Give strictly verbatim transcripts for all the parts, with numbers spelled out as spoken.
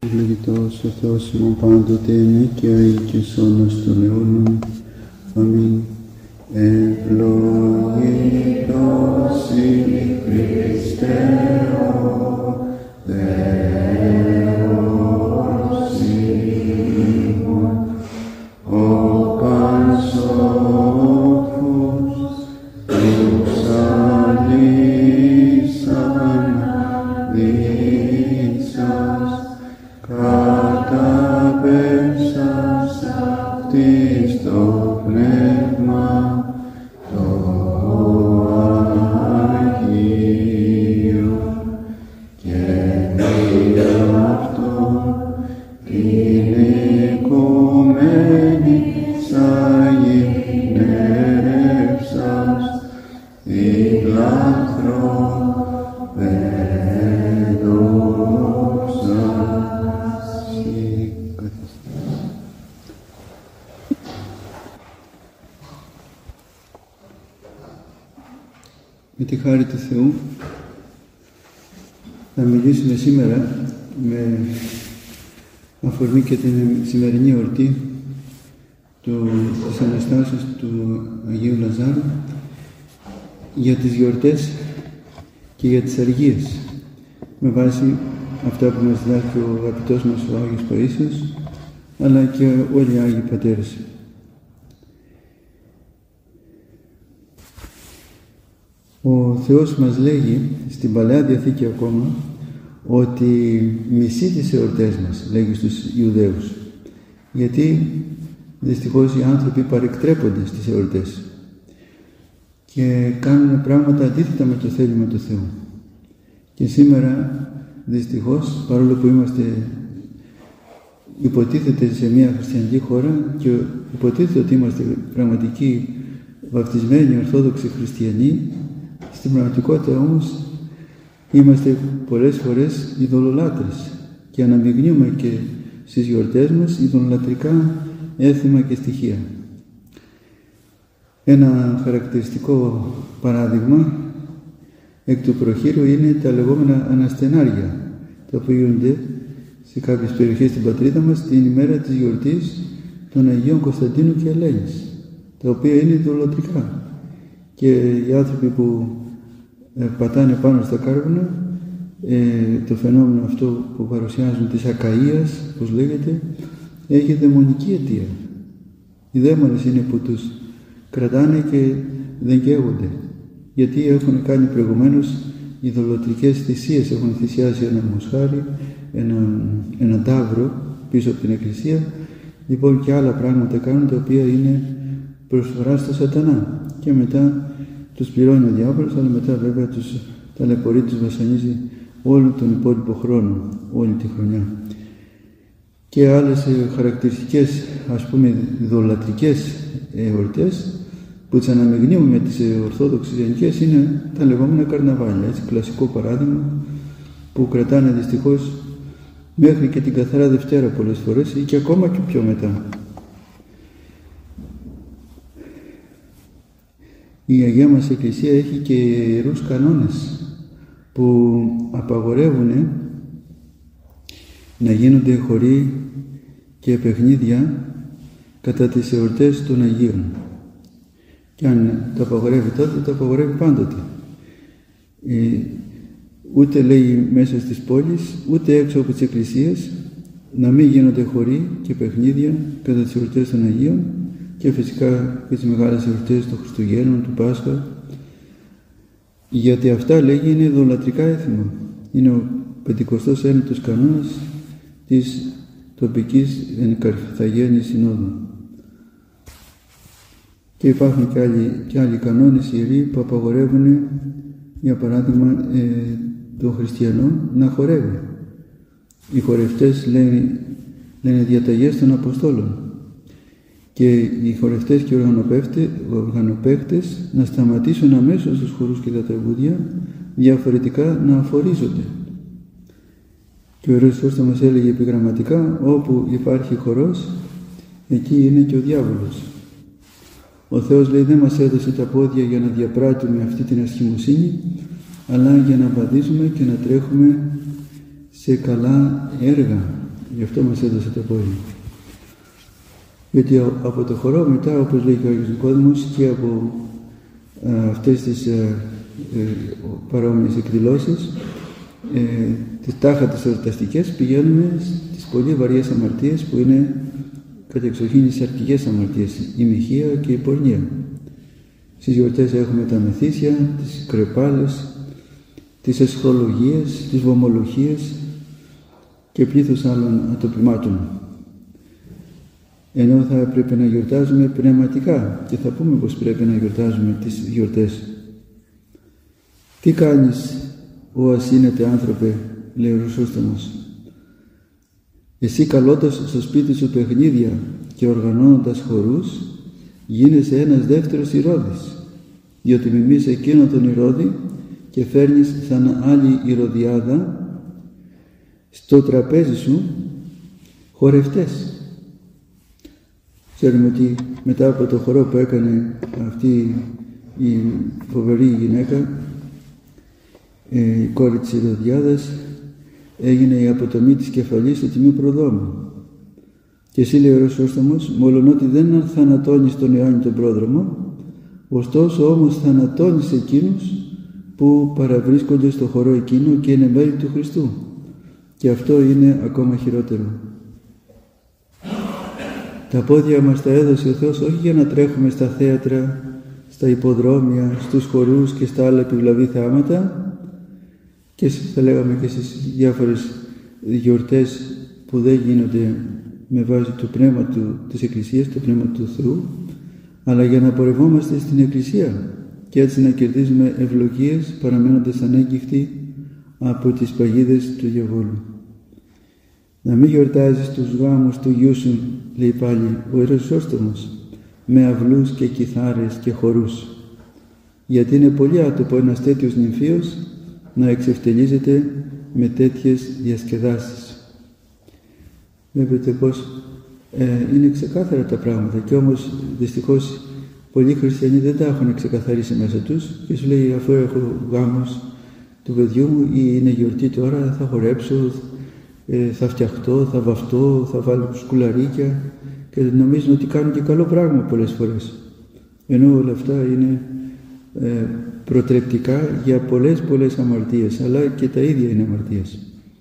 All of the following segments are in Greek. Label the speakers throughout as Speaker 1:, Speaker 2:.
Speaker 1: ευλογητός ο Θεός ημών πάντοτε, είναι και αεί και σώνος των αιώνων. Αμήν. Ευλογητός η Χριστέ ο Θεός ημών, ο πανσόφος τους αλήσαν δίσας, καταπέσας αυτής το πνεύμα το Αγίο και δι' αυτό την οικουμένη σαγηνεύσας την λαθροπαίδωσας. Με τη χάρη του Θεού θα μιλήσουμε σήμερα με αφορμή και την σημερινή εορτή του, της Αναστάσεως του Αγίου Λαζάρου για τις γιορτές και για τις αργίες, με βάση αυτά που μας διδάσκει ο αγαπητός μας ο Άγιος Παΐσιος, αλλά και όλοι οι Άγιοι Πατέρες. Ο Θεός μας λέγει στην Παλαιά Διαθήκη ακόμα ότι μισεί τις εορτές μας, λέγει στους Ιουδαίους, γιατί δυστυχώς οι άνθρωποι παρεκτρέπονται στις εορτές και κάνουν πράγματα αντίθετα με το θέλημα του Θεού. Και σήμερα δυστυχώς, παρόλο που είμαστε υποτίθεται σε μια χριστιανική χώρα και υποτίθεται ότι είμαστε πραγματικοί βαπτισμένοι ορθόδοξοι χριστιανοί, στην πραγματικότητα όμως είμαστε πολλές φορές ειδωλολάτρες και αναμειγνύουμε και στις γιορτές μας ειδωλολατρικά έθιμα και στοιχεία. Ένα χαρακτηριστικό παράδειγμα εκ του προχείρου είναι τα λεγόμενα αναστενάρια, τα οποία γίνονται σε κάποιες περιοχές στην πατρίδα μας την ημέρα της γιορτής των Αγίων Κωνσταντίνου και Ελένης, τα οποία είναι ειδωλολατρικά. Και οι άνθρωποι που ε, πατάνε πάνω στα κάρβουνα, ε, το φαινόμενο αυτό που παρουσιάζουν της ακαΐας, όπως λέγεται, έχει δαιμονική αιτία. Οι δαίμονες είναι που τους κρατάνε και δεν καίγονται, γιατί έχουν κάνει προηγουμένως ειδωλοτρικές θυσίες, έχουν θυσιάσει ένα μοσχάρι, ένα, ένα ταύρο πίσω από την εκκλησία, λοιπόν και άλλα πράγματα κάνουν τα οποία είναι προσφορά στο σατανά, και μετά τους πληρώνει ο διάβολος, αλλά μετά βέβαια τους ταλαιπωρεί, τους βασανίζει όλο τον υπόλοιπο χρόνο, όλη τη χρονιά. Και άλλες χαρακτηριστικές, ας πούμε, ειδωλατρικές εορτές που τις αναμειγνύουμε με τις ορθόδοξες γενικές είναι τα λεγόμενα καρναβάλια, έτσι, κλασικό παράδειγμα που κρατάνε δυστυχώς μέχρι και την Καθαρά Δευτέρα πολλές φορές ή και ακόμα και πιο μετά. Η Αγία μας Εκκλησία έχει και ιερούς κανόνες που απαγορεύουν να γίνονται χοροί και παιχνίδια κατά τις εορτές των Αγίων. Και αν το απαγορεύει τότε, το απαγορεύει πάντοτε. Ε, ούτε λέει μέσα στις πόλεις, ούτε έξω από τις εκκλησίες να μην γίνονται χοροί και παιχνίδια κατά τις εορτές των Αγίων, και φυσικά και τις μεγάλες εορτές των Χριστουγέννων, του Πάσχα, γιατί αυτά, λέγει, είναι ειδωλατρικά έθιμα. Είναι ο πεντηκοστός ένατος κανόνας της τοπικής Καρθαγένης Συνόδου. Και υπάρχουν και άλλοι, και άλλοι κανόνες ιεροί που απαγορεύουν, για παράδειγμα, ε, των χριστιανών να χορεύει. Οι χορευτές λένε, λένε διαταγές των Αποστόλων, και οι χορευτές και οι οργανοπαίκτες να σταματήσουν αμέσως τους χορούς και τα τραγούδια, διαφορετικά να αφορίζονται. Και ο Ιερός Θεός θα μας έλεγε επιγραμματικά, όπου υπάρχει χορός, εκεί είναι και ο διάβολος. Ο Θεός, λέει, δεν μας έδωσε τα πόδια για να διαπράττουμε αυτή την ασχημοσύνη, αλλά για να βαδίζουμε και να τρέχουμε σε καλά έργα, γι' αυτό μας έδωσε το απόγευμα. Γιατί από το χορό μετά, όπως λέει και ο Άγιος Νικόδημος, και από α, αυτές τις α, ε, παρόμοιες εκδηλώσεις, ε, τις τάχα τις εορταστικές, πηγαίνουμε στις πολύ βαριές αμαρτίες που είναι κατεξοχήν οι σαρκικές αμαρτίες, η μοιχεία και η πορνεία. Στις γιορτές έχουμε τα μεθύσια, τις κρεπάλες, τις αισχρολογίες, τις βομολογίες και πλήθος άλλων ατοπιμάτων. Ενώ θα πρέπει να γιορτάζουμε πνευματικά, και θα πούμε πως πρέπει να γιορτάζουμε τις γιορτές. Τι κάνεις, ο ασύνετε άνθρωπε, λέει ο Χρυσόστομος. Εσύ καλώντας στο σπίτι σου παιχνίδια και οργανώνοντας χορούς, γίνεσαι ένας δεύτερος Ηρώδης, διότι μιμείς εκείνον τον Ηρώδη και φέρνεις σαν άλλη Ηρωδιάδα στο τραπέζι σου χορευτές. Ξέρουμε ότι μετά από το χορό που έκανε αυτή η φοβερή γυναίκα, η κόρη της Ηρωδιάδας, έγινε η αποτομή της κεφαλής του Τιμίου Προδόμου. Και εσύ, λέει ο Χρυσόστομος, μόλον ότι δεν θανατώνεις τον Ιωάννη τον Πρόδρομο, ωστόσο όμως θανατώνεις εκείνους που παραβρίσκονται στο χορό εκείνο και είναι μέλη του Χριστού. Και αυτό είναι ακόμα χειρότερο. Τα πόδια μας τα έδωσε ο Θεός όχι για να τρέχουμε στα θέατρα, στα υποδρόμια, στους χορούς και στα άλλα επιβλαβή θεάματα, και θα λέγαμε και στις διάφορες γιορτές που δεν γίνονται με βάση το πνεύμα του, της Εκκλησίας, το πνεύμα του Θεού, αλλά για να πορευόμαστε στην Εκκλησία και έτσι να κερδίζουμε ευλογίες παραμένοντας ανέγκυχτοι από τις παγίδες του διαβόλου. Να μην γιορτάζεις τους γάμους του γιού σου, λέει πάλι ο Χρυσόστομος, με αυλούς και κιθάρες και χορούς, γιατί είναι πολύ άτοπο ένας τέτοιος νυμφίος να εξευτελίζεται με τέτοιες διασκεδάσεις. Βλέπετε πως ε, είναι ξεκάθαρα τα πράγματα, και όμως δυστυχώς πολλοί χριστιανοί δεν τα έχουν ξεκαθαρίσει μέσα τους και σου λέει, αφού έχω γάμος του παιδιού μου ή είναι γιορτή τώρα, θα χορέψω, ε, θα φτιαχτώ, θα βαφτώ, θα βάλω σκουλαρίκια, και νομίζουν ότι κάνουν και καλό πράγμα πολλές φορές, ενώ όλα αυτά είναι ε, προτρεπτικά για πολλές πολλές αμαρτίες, αλλά και τα ίδια είναι αμαρτίες.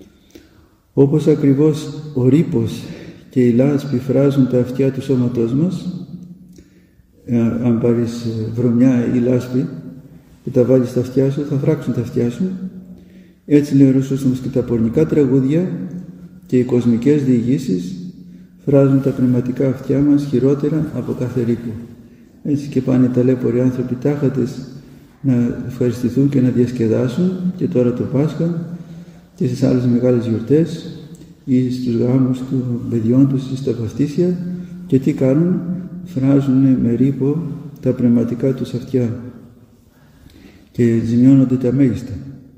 Speaker 1: Όπως ακριβώς ο ρήπος και η λάσπη φράζουν τα αυτιά του σώματός μας, ε, αν πάρεις βρωμιά ή λάσπη και τα βάλεις στα αυτιά σου, θα φράξουν τα αυτιά σου. Έτσι λέει ο Χρυσόστομος, και τα πορνικά τραγούδια και οι κοσμικές διηγήσεις φράζουν τα πνευματικά αυτιά μας χειρότερα από κάθε ρήπο. Έτσι και πάνε οι ταλέποροι άνθρωποι τάχατες να ευχαριστηθούν και να διασκεδάσουν, και τώρα το Πάσχα και στις άλλες μεγάλες γιορτές ή στους γάμους των παιδιών τους ή στα παστίσια, και τι κάνουν, φράζουν με ρήπο τα πνευματικά τους αυτιά και ζημιώνονται τα μέγιστα.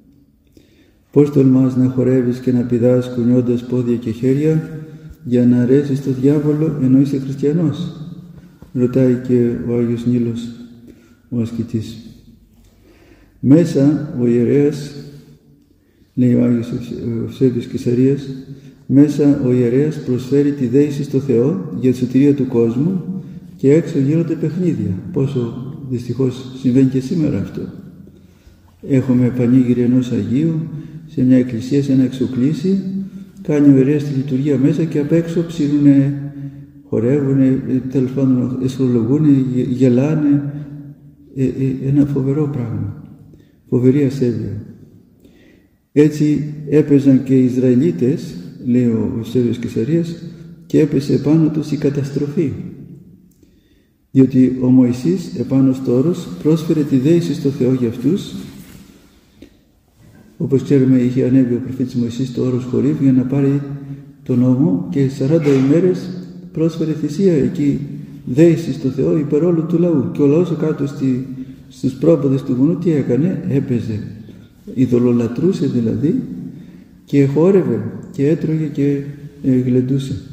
Speaker 1: Πώς τολμάς να χορεύεις και να πηδάς κουνιώντας πόδια και χέρια για να αρέσεις στο διάβολο ενώ είσαι χριστιανός? Ρωτάει και ο Άγιος Νίλος, ο ασκητής. Μέσα ο ιερέας, λέει ο Άγιος Ευσέβιος Κεσαρίας, μέσα ο ιερέας προσφέρει τη δέηση στο Θεό για τη σωτηρία του κόσμου, και έξω γίνονται παιχνίδια. Πόσο δυστυχώς συμβαίνει και σήμερα αυτό. Έχουμε πανήγυρη ενός Αγίου σε μια εκκλησία, σε ένα εξοκλήσι, κάνει ο ιερέας τη λειτουργία μέσα και απ' έξω ψήνουνε, χορεύουνε, τέλος πάντων εσχρολογούνε, γελάνε. Ε, ε, ένα φοβερό πράγμα, φοβερή ασέβεια. Έτσι έπαιζαν και οι Ισραηλίτες, λέει ο Ευσέβιος Κεσαρίας, και έπεσε επάνω τους η καταστροφή, διότι ο Μωυσής επάνω στο όρος πρόσφερε τη δέηση στο Θεό για αυτούς. Όπως ξέρουμε, είχε ανέβει ο προφήτης Μωυσής στο όρος Χορίβ για να πάρει τον νόμο, και σαράντα ημέρες πρόσφερε θυσία εκεί, δέηση στο Θεό υπέρ όλου του λαού, και ο λαός κάτω στη, στους πρόποδες του βουνού τι έκανε? Έπαιζε, ειδωλολατρούσε δηλαδή, και χόρευε και έτρωγε και ε, γλεντούσε.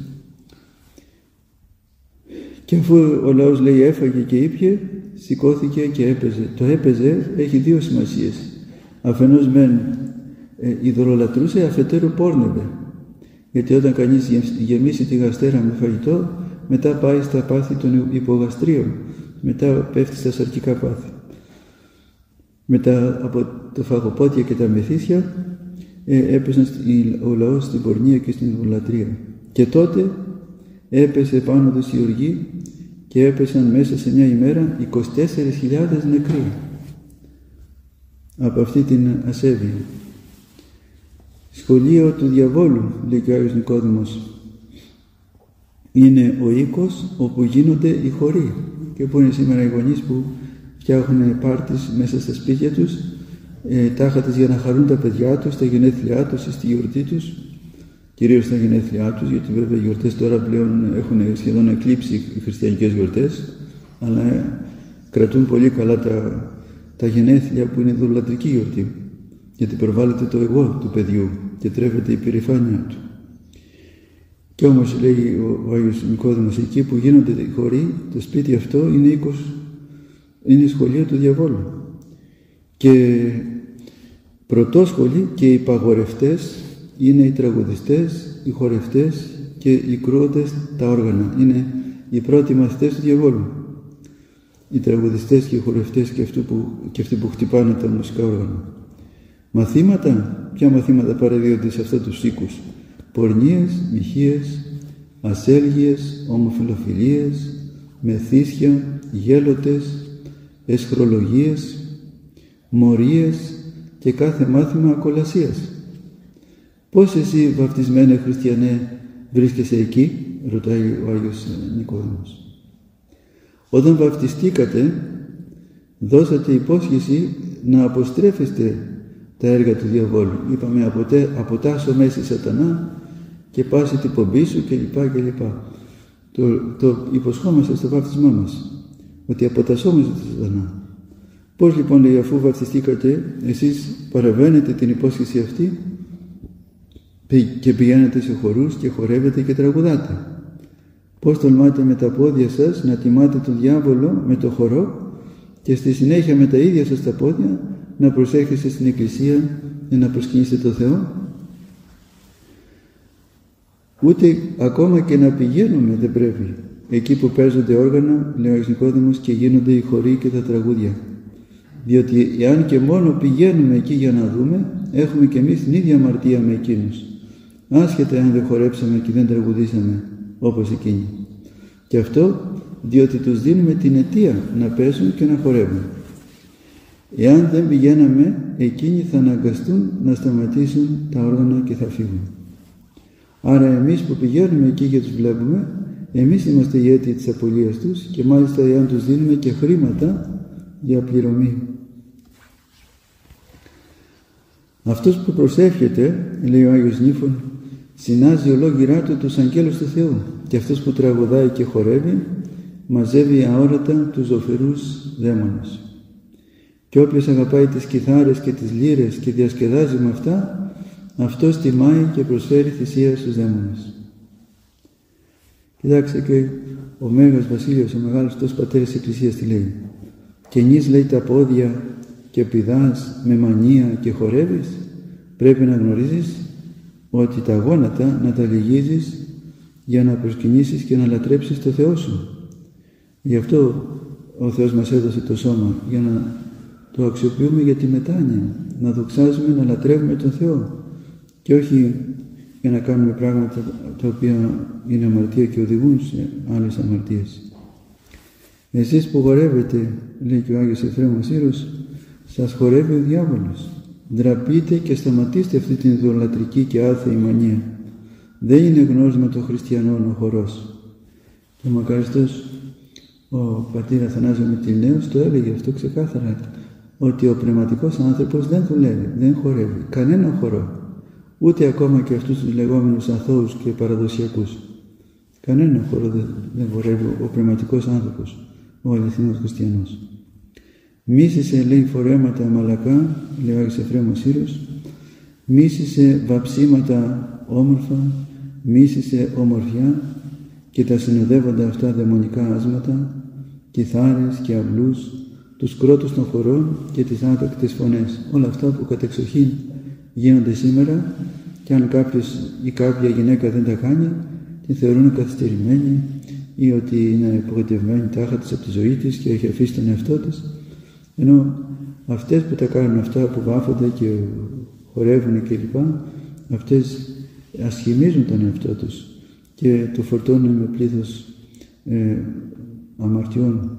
Speaker 1: Και αφού ο λαός, λέει, έφαγε και ήπιε, σηκώθηκε και έπαιζε. Το έπαιζε έχει δύο σημασίες. Αφενός μεν ε, ειδωλολατρούσε, αφετέρου πόρνευε. Γιατί όταν κανείς γεμίσει τη γαστέρα με φαγητό, μετά πάει στα πάθη των υπογαστρίων, μετά πέφτει στα σαρκικά πάθη. Μετά από τα φαγοπότια και τα μεθύσια ε, έπεσαν ο λαός στην πορνεία και στην βουλατρία. Και τότε έπεσε πάνω τους η οργή και έπεσαν μέσα σε μια ημέρα είκοσι τέσσερις χιλιάδες νεκροί από αυτή την ασέβεια. Σχολείο του διαβόλου, λέει και ο Άγιος Νικόδημος, είναι ο οίκος όπου γίνονται οι χωροί. Και που είναι σήμερα οι γονείς που φτιάχνουν πάρτις μέσα στα σπίτια τους, ε, τάχατες για να χαρούν τα παιδιά τους, τα γενέθλιά τους ή στη γιορτή τους, κυρίως τα γενέθλιά τους, γιατί βέβαια οι γιορτές τώρα πλέον έχουν σχεδόν εκλείψει οι χριστιανικές γιορτές, αλλά ε, κρατούν πολύ καλά τα, τα γενέθλια που είναι δολατρική γιορτή, γιατί προβάλλεται το εγώ του παιδιού και τρέφεται η περηφάνεια του. Κι όμως, λέει ο, ο Άγιος Νικόδημος, εκεί που γίνονται οι χωροί, το σπίτι αυτό είναι οίκος, είναι σχολείο του διαβόλου. Και πρωτόσχολοι και οι παγορευτές είναι οι τραγουδιστές, οι χορευτές και οι κρούοντες τα όργανα. Είναι οι πρώτοι μαθητές του διαβόλου. Οι τραγουδιστές και οι χορευτές και, που, και αυτοί που χτυπάνε τα μουσικά όργανα. Μαθήματα, ποια μαθήματα παραδίδονται σε αυτούς τους οίκους? Πορνίες, μοιχείες, ασέλγειες, ομοφιλοφιλίες, μεθύσια, γέλοτες, εσχρολογίες, μορίες και κάθε μάθημα ακολασίας. Πώς εσύ, βαπτισμένε χριστιανέ, βρίσκεσαι εκεί? Ρωτάει ο Άγιος Νικόδημος. Όταν βαπτιστήκατε, δώσατε υπόσχεση να αποστρέφεστε τα έργα του διαβόλου. Είπαμε, αποτε, αποτάσω μέση σατανά και πάση την πομπή σου κλπ. κλπ. Το, το υποσχόμαστε στο βάπτισμά μας, ότι αποτασσόμαστε το σατανά. Πώς λοιπόν, λέει, αφού βαπτιστήκατε, εσείς παραβαίνετε την υπόσχεση αυτή και πηγαίνετε σε χορούς και χορεύετε και τραγουδάτε? Πώς τολμάτε με τα πόδια σας να τιμάτε τον διάβολο με το χορό και στη συνέχεια με τα ίδια σας τα πόδια να προσέχεστε στην εκκλησία για να προσκυνήσετε το Θεό? Ούτε ακόμα και να πηγαίνουμε δεν πρέπει εκεί που παίζονται όργανα, λέει ο Άγιος Νικόδημος, και γίνονται οι χοροί και τα τραγούδια. Διότι εάν και μόνο πηγαίνουμε εκεί για να δούμε, έχουμε και εμείς την ίδια αμαρτία με εκείνους, άσχετα αν δεν χορέψαμε και δεν τραγουδήσαμε όπως εκείνοι. Και αυτό διότι τους δίνουμε την αιτία να παίζουν και να χορεύουν. Εάν δεν πηγαίναμε, εκείνοι θα αναγκαστούν να σταματήσουν τα όργανα και θα φύγουν. Άρα εμείς που πηγαίνουμε εκεί και τους βλέπουμε, εμείς είμαστε οι αίτιοι της απολίας τους, και μάλιστα εάν τους δίνουμε και χρήματα για πληρωμή. Αυτός που προσεύχεται, λέει ο Άγιος Νύφων, συνάζει ολόγυρά του τους αγγέλους του Θεού, και αυτός που τραγουδάει και χορεύει μαζεύει αόρατα τους ζωφερούς δαίμονες. Και όποιος αγαπάει τις κιθάρες και τις λύρες και διασκεδάζει με αυτά, αυτός τιμάει και προσφέρει θυσία στους δαίμονες. Κοιτάξτε, και ο Μέγας Βασίλειος, ο μεγάλος αυτός πατέρας της Εκκλησίας, τι λέει? «Καινείς, λέει, τα πόδια και πηδάς με μανία και χορεύεις, πρέπει να γνωρίζεις ότι τα γόνατα να τα λυγίζεις για να προσκυνήσεις και να λατρέψεις το Θεό σου. Γι' αυτό ο Θεός μας έδωσε το σώμα, για να το αξιοποιούμε για τη μετάνοια, να δοξάζουμε, να λατρεύουμε τον Θεό, και όχι για να κάνουμε πράγματα τα οποία είναι αμαρτία και οδηγούν σε άλλες αμαρτίες. Εσείς που χορεύετε, λέει και ο Άγιος Εφραίμος Ήρος, σας χορεύει ο διάβολος. Ντραπείτε και σταματήστε αυτή την ιδωλατρική και άθεη μανία. Δεν είναι γνώρισμα των χριστιανών ο χορός. Και ο μακαριστός ο πατήρ Αθανάσιος Μυτιληναίος το έλεγε αυτό ξεκάθαρα, ότι ο πνευματικός άνθρωπος δεν δουλεύει, δεν χορεύει κανένα χορό, ούτε ακόμα και αυτούς τους λεγόμενους αθώους και παραδοσιακούς. Κανένα χορό δεν, δεν χορεύει ο πνευματικός άνθρωπος, ο αληθινός χριστιανός. Μίσησε, λέει, φορέματα μαλακά, λέει ο Άγιος Εφραίμος Ήρος, μίσησε βαψίματα όμορφα, μίσησε ομορφιά και τα συνοδεύοντα αυτά δαιμονικά άσματα, κιθάρες και αυλούς, τους κρότους των χωρών και τις άτακτες φωνές. Όλα αυτά που κατεξοχήν γίνονται σήμερα και αν κάποιος ή κάποια γυναίκα δεν τα κάνει, την θεωρούν καθυστερημένη ή ότι είναι απογοητευμένη τάχα της από τη ζωή της και έχει αφήσει τον εαυτό της. Ενώ αυτές που τα κάνουν αυτά, που βάφονται και χορεύουν κλπ, αυτές ασχημίζουν τον εαυτό τους και το φορτώνουν με πλήθος ε, αμαρτιών.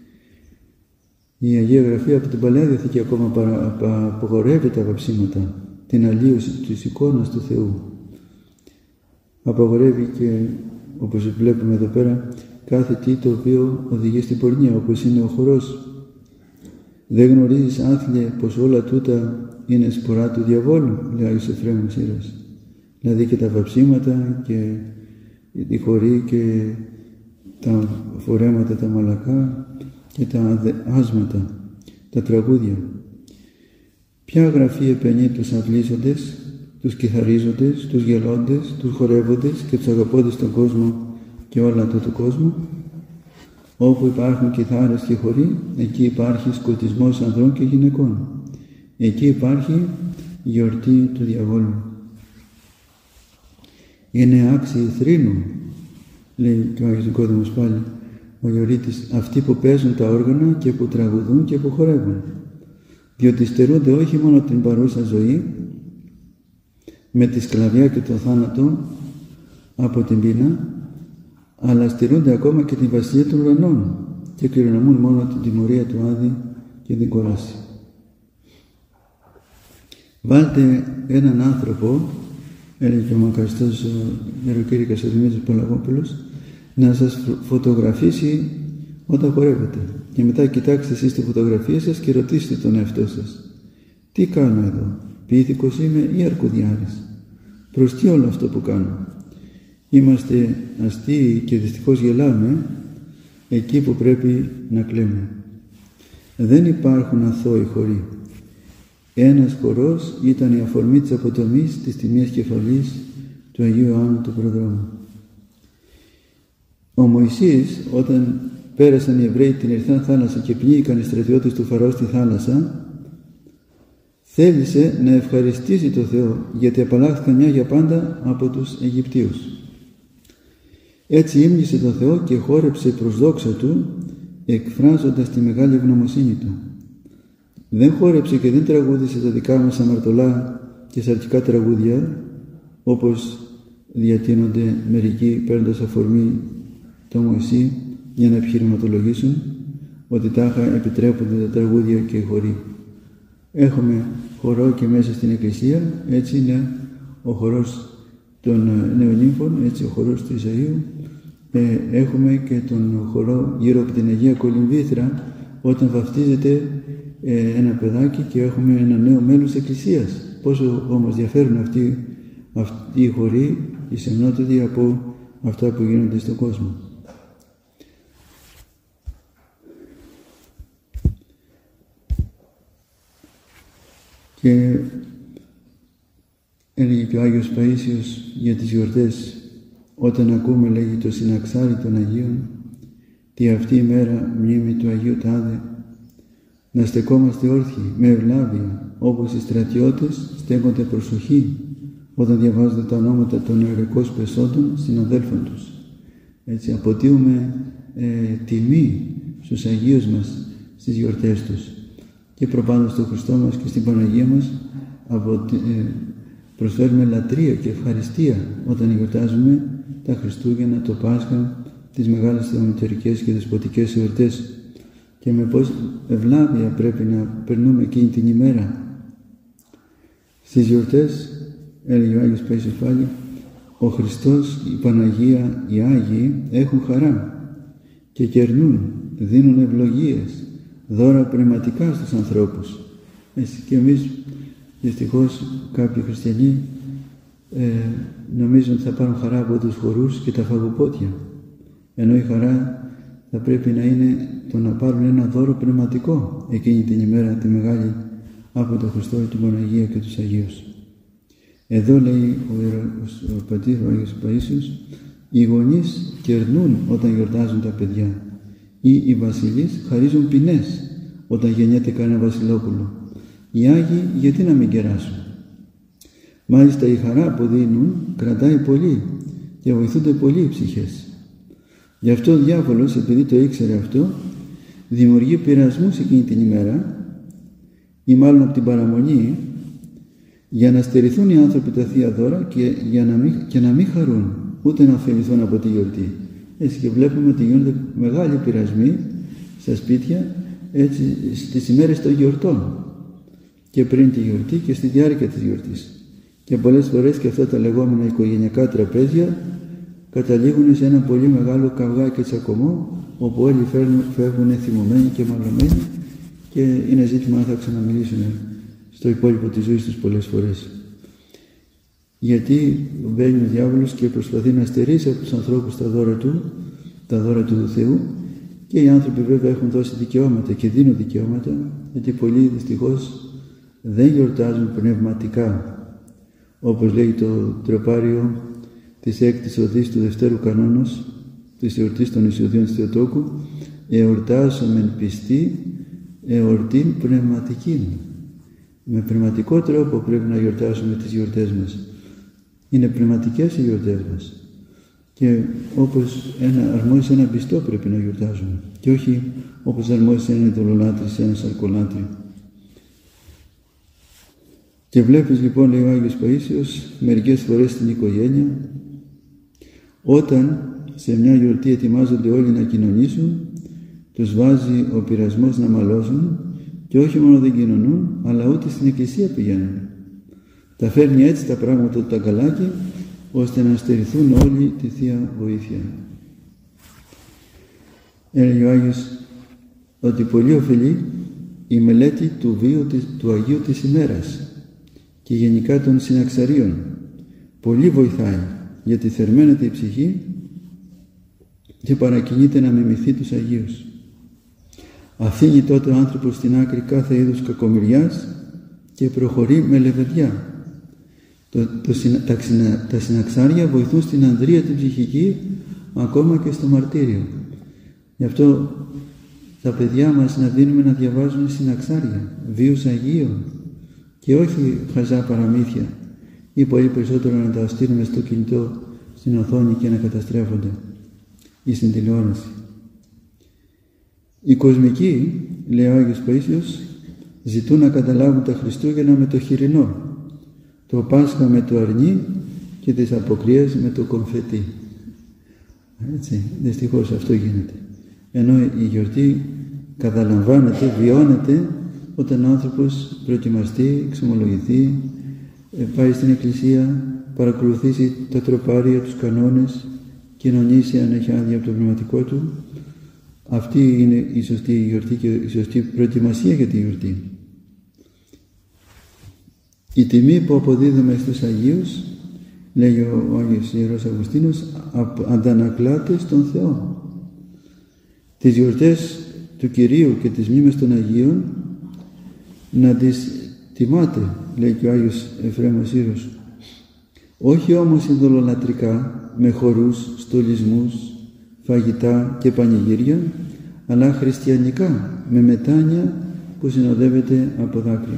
Speaker 1: Η Αγία Γραφή από την Παλαιά Διαθήκη ακόμα παρα, πα, απαγορεύει τα βαψίματα, την αλλίωση της εικόνας του Θεού. Απαγορεύει και, όπως βλέπουμε εδώ πέρα, κάθε τι το οποίο οδηγεί στην πορνεία, όπως είναι ο χορός. Δεν γνωρίζεις, άθλιε, πως όλα τούτα είναι σπορά του διαβόλου, λέει ο Άγιος Εφραίμος Ήρας. Δηλαδή και τα βαψίματα και η χορή και τα φορέματα, τα μαλακά και τα άσματα, τα τραγούδια. Ποια γραφή επενεί τους αυλίζοντες, τους κιθαρίζοντες, τους γελώντες, τους χορεύοντες και τους αγαπώντες στον κόσμο και όλα του του κόσμου? Όπου υπάρχουν κιθάρες και χοροί, εκεί υπάρχει σκοτισμός ανδρών και γυναικών. Εκεί υπάρχει γιορτή του διαβόλου. Είναι άξιοι θρήνου, λέει και ο Άγιος Νικόδημος πάλι, ο Ιωρίτης, αυτοί που παίζουν τα όργανα και που τραγουδούν και που χορεύουν, διότι στερούνται όχι μόνο την παρούσα ζωή με τη σκλαβιά και το θάνατο από την πείνα, αλλά στερούνται ακόμα και την βασιλεία των ουρανών και κληρονομούν μόνο την τιμωρία του Άδη και την κόλαση. Βάλτε έναν άνθρωπο, έλεγε ο μακαριστός ο ιεροκήρυκας ο Δημήτρης Παλαγόπουλος, να σας φωτογραφίσει όταν χορεύετε και μετά κοιτάξτε εσείς τη φωτογραφία σας και ρωτήστε τον εαυτό σας, τι κάνω εδώ, ποιήθηκος είμαι ή αρκουδιάρης, προς τι όλο αυτό που κάνω? Είμαστε αστείοι και δυστυχώς γελάμε εκεί που πρέπει να κλαίμε. Δεν υπάρχουν αθώοι χοροί. Ένας χορός ήταν η αφορμή της αποτομής της τιμίας κεφαλής του Αγίου Ιωάννου του Προδρόμου. Ο Μωυσής, όταν πέρασαν οι Εβραίοι την Ερυθρά θάλασσα και πνίγηκαν οι στρατιώτες του Φαραώ στη θάλασσα, θέλησε να ευχαριστήσει το Θεό γιατί απαλλάχθηκαν μια για πάντα από τους Αιγυπτίους. Έτσι ύμνησε το Θεό και χόρεψε προς δόξα Του, εκφράζοντας τη μεγάλη ευγνωμοσύνη Του. Δεν χόρεψε και δεν τραγούδισε τα δικά μας αμαρτωλά και σαρκικά τραγούδια, όπως διατείνονται μερικοί παίρνοντας αφορμή το Μωυσή για να επιχειρηματολογήσουν ότι τάχα επιτρέπονται τα τραγούδια και οι χοροί. Έχουμε χορό και μέσα στην Εκκλησία, έτσι είναι ο χορός των νεονύμφων, έτσι ο χορός του Ισαΐου. Ε, έχουμε και τον χορό γύρω από την Αγία Κολυμβήθρα όταν βαφτίζεται ε, ένα παιδάκι και έχουμε ένα νέο μέλος της Εκκλησίας. Πόσο όμως διαφέρουν αυτοί, αυτοί οι χοροί, οι σεμνότατοι, από αυτά που γίνονται στον κόσμο. Και έλεγε και ο Άγιος Παΐσιος για τις γιορτές, όταν ακούμε, λέγει, το συναξάρι των Αγίων, τι αυτή η μέρα μνήμη του Αγίου Τάδε, να στεκόμαστε όρθιοι με ευλάβεια, όπως οι στρατιώτες στέκονται προσοχή όταν διαβάζονται τα ονόματα των αιρετικών πεσόντων συναδέλφων τους. Έτσι αποτείουμε ε, τιμή στους Αγίους μας στις γιορτές τους και προπάνω στον Χριστό μας και στην Παναγία μας από, ε, προσφέρουμε λατρεία και ευχαριστία όταν γιορτάζουμε τα Χριστούγεννα, το Πάσχα, τις μεγάλες θεομητερικές και δεσποτικές εορτές, και με πώς ευλάβεια πρέπει να περνούμε εκείνη την ημέρα. Στις γιορτές, έλεγε ο Άγιος Παΐσιος πάλι, ο Χριστός, η Παναγία, οι Άγιοι έχουν χαρά και κερνούν, δίνουν ευλογίες, δώρα πνευματικά στους ανθρώπους. Έτσι, και εμείς δυστυχώς κάποιοι χριστιανοί ε, νομίζουν ότι θα πάρουν χαρά από τους χορούς και τα φαγοπότια, ενώ η χαρά θα πρέπει να είναι το να πάρουν ένα δώρο πνευματικό εκείνη την ημέρα τη μεγάλη από τον Χριστό, την Παναγία και τους Αγίους. Εδώ λέει ο, ο, ο πατήρ, ο Άγιος Παΐσιος, οι γονείς κερνούν όταν γιορτάζουν τα παιδιά ή οι βασιλείς χαρίζουν ποινές όταν γεννιέται κανένα βασιλόπουλο. Οι Άγιοι γιατί να μην κεράσουν? Μάλιστα η χαρά που δίνουν κρατάει πολύ και βοηθούνται πολύ οι ψυχές. Γι' αυτό ο διάβολος, επειδή το ήξερε αυτό, δημιουργεί πειρασμούς εκείνη την ημέρα, ή μάλλον από την παραμονή, για να στερηθούν οι άνθρωποι τα θεία δώρα και, για να μην, και να μην χαρούν, ούτε να ωφεληθούν από τη γιορτή. Έτσι και βλέπουμε ότι γίνονται μεγάλοι πειρασμοί στα σπίτια, έτσι, στις ημέρες των γιορτών, και πριν τη γιορτή και στη διάρκεια της γιορτής. Και πολλές φορές και αυτά τα λεγόμενα οικογενειακά τραπέζια καταλήγουν σε ένα πολύ μεγάλο καυγά και τσακωμό, όπου όλοι φέρνουν, φεύγουν θυμωμένοι και μαλωμένοι, και είναι ζήτημα αν θα ξαναμιλήσουν στο υπόλοιπο της ζωής τους πολλές φορές. Γιατί μπαίνει ο διάβολος και προσπαθεί να στερήσει από τους ανθρώπους τα δώρα του, τα δώρα του Θεού, και οι άνθρωποι βέβαια έχουν δώσει δικαιώματα και δίνουν δικαιώματα, γιατί πολλοί δυστυχώς δεν γιορτάζουν πνευματικά, όπως λέει το τροπάριο της έκτης οδής του Δευτέρου Κανόνος της εορτής των Ισιωδίων της Θεοτόκου, εορτάζομεν πιστή εορτήν πνευματικήν. Με πνευματικό τρόπο πρέπει να γιορτάσουμε τις γιορτές μας. Είναι πνευματικές οι γιορτές μας, και όπως ένα, αρμόζει σε ένα πιστό πρέπει να γιορτάζουμε, και όχι όπως αρμόζει σε έναν ειδωλολάτρη, σε ένα σαρκολάτρη. Και βλέπεις λοιπόν, λέει ο Άγιος Παΐσιος, μερικές φορές στην οικογένεια, όταν σε μια γιορτή ετοιμάζονται όλοι να κοινωνήσουν, τους βάζει ο πειρασμός να μαλώσουν, και όχι μόνο δεν κοινωνούν, αλλά ούτε στην εκκλησία πηγαίνουν. Τα φέρνει έτσι τα πράγματα του ταγκαλάκι, ώστε να στερηθούν όλοι τη Θεία Βοήθεια. Έλεγε ο Άγιος ότι πολύ ωφελεί η μελέτη του βίου του Αγίου της ημέρας και γενικά των συναξαρίων. Πολύ βοηθάει, γιατί θερμαίνεται η ψυχή και παρακινείται να μιμηθεί τους Αγίους. Αφήνει τότε ο άνθρωπος στην άκρη κάθε είδους κακομοιριάς και προχωρεί με λεβεδιά. Το, το, τα, τα συναξάρια βοηθούν στην ανδρεία την ψυχική, ακόμα και στο μαρτύριο. Γι' αυτό τα παιδιά μας να δίνουμε να διαβάζουν συναξάρια, βίους Αγίων, και όχι χαζά παραμύθια, ή πολύ περισσότερο να τα στείλουμε στο κινητό, στην οθόνη, και να καταστρέφονται, ή στην τηλεόραση. Οι κοσμικοί, λέει ο Άγιος Παΐσιος, ζητούν να καταλάβουν τα Χριστούγεννα με το χοιρινό, το Πάσχα με το αρνί και τις αποκρίες με το κομφετί. Έτσι, δυστυχώς αυτό γίνεται. Ενώ η γιορτή καταλαμβάνεται, βιώνεται, όταν ο άνθρωπος προετοιμαστεί, εξομολογηθεί, πάει στην εκκλησία, παρακολουθήσει τα τροπάρια, τους κανόνες, κοινωνήσει αν έχει άδεια από το πνευματικό του. Αυτή είναι η σωστή γιορτή και η σωστή προετοιμασία για τη γιορτή. Η τιμή που αποδίδουμε στους Αγίους, λέει ο Άγιος Ιερός Αυγουστίνος, αντανακλάται στον Θεό. Τις γιορτές του Κυρίου και τις μνήμες των Αγίων να τις τιμάτε, λέει και ο Άγιος Εφραίμος Ήρος. Όχι όμως ειδωλολατρικά, με χορούς, στολισμούς, φαγητά και πανηγύρια, αλλά χριστιανικά, με μετάνοια που συνοδεύεται από δάκρυα.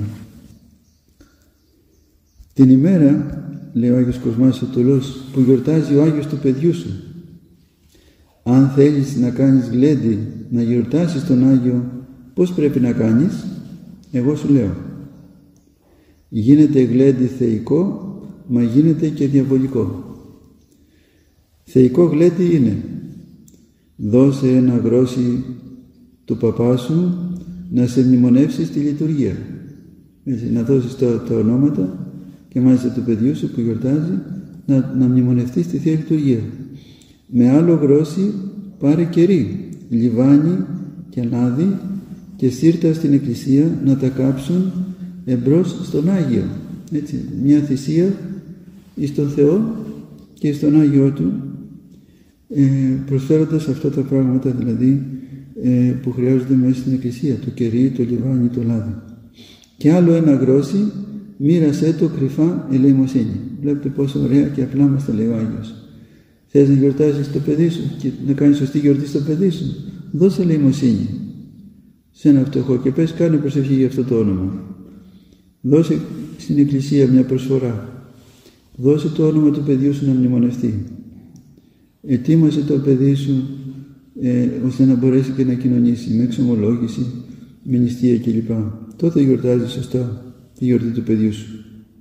Speaker 1: Την ημέρα, λέει ο Άγιος Κοσμάς ο Τολός, που γιορτάζει ο Άγιος του παιδιού σου, αν θέλεις να κάνεις γλέντι, να γιορτάσεις τον Άγιο, πώς πρέπει να κάνεις? Εγώ σου λέω, γίνεται γλέντι θεϊκό, μα γίνεται και διαβολικό. Θεϊκό γλέντι είναι: δώσε ένα γρόσι του παπά σου να σε μνημονεύσει στη λειτουργία. Έτσι, να δώσεις τα, τα ονόματα και μάλιστα του παιδιού σου που γιορτάζει να, να μνημονευτεί στη Θεία Λειτουργία. Με άλλο γρόσι πάρε κερί, λιβάνι και λάδι και σύρτα στην εκκλησία να τα κάψουν εμπρός στον Άγιο. Έτσι, μια θυσία εις τον Θεό και στον Άγιο Του, ε, προσφέροντας αυτά τα πράγματα δηλαδή ε, που χρειάζονται μέσα στην εκκλησία, το κερί, το λιβάνι, το λάδι. Και άλλο ένα γρόσι μοίρασέ το κρυφά ελεημοσύνη. Βλέπετε πόσο ωραία και απλά μας τα λέει ο Άγιος. Θες να γιορτάσεις το παιδί σου και να κάνεις σωστή γιορτή στο παιδί σου, δώσε ελεημοσύνη σε ένα φτωχό και πες κάνε προσευχή για αυτό το όνομα. Δώσε στην εκκλησία μια προσφορά Δώσε το όνομα του παιδιού σου να μνημονευτεί. Ετοίμασε το παιδί σου ε, ώστε να μπορέσει και να κοινωνήσει με εξομολόγηση, με νηστεία κλπ. Τότε γιορτάζει σωστά τη γιορτή του παιδιού σου.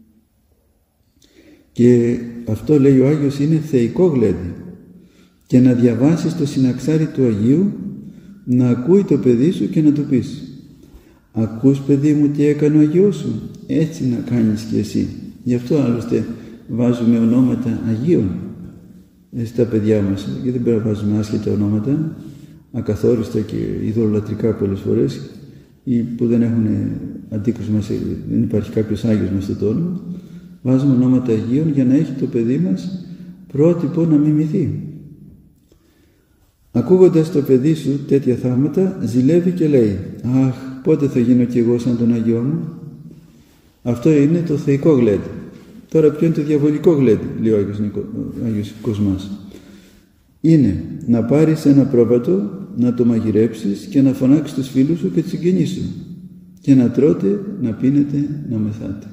Speaker 1: Και αυτό, λέει ο Άγιος, είναι θεϊκό γλέντι. Και να διαβάσεις το συναξάρι του Αγίου, να ακούει το παιδί σου και να του πεις: ακούς, παιδί μου, τι έκανε ο Αγιός σου? Έτσι να κάνεις και εσύ. Γι' αυτό άλλωστε βάζουμε ονόματα Αγίων στα παιδιά μας, γιατί δεν πρέπει να βάζουμε άσχετα ονόματα, ακαθόριστα και ειδωλολατρικά πολλές φορές, ή που δεν έχουν αντίκρισμα, δεν υπάρχει κάποιος Άγιος με αυτό το όνομα. Βάζουμε ονόματα Αγίων για να έχει το παιδί μας πρότυπο να μιμηθεί. Ακούγοντας το παιδί σου τέτοια θαύματα, ζηλεύει και λέει: αχ, πότε θα γίνω κι εγώ σαν τον Αγιό μου? Αυτό είναι το θεϊκό γλέντι. Τώρα ποιο είναι το διαβολικό γλέντι, λέει ο Άγιος, Νικο, ο Άγιος Κοσμάς? Είναι να πάρεις ένα πρόβατο, να το μαγειρέψεις και να φωνάξεις τους φίλους σου και τους συγγενείς σου και να τρώτε, να πίνετε, να μεθάτε.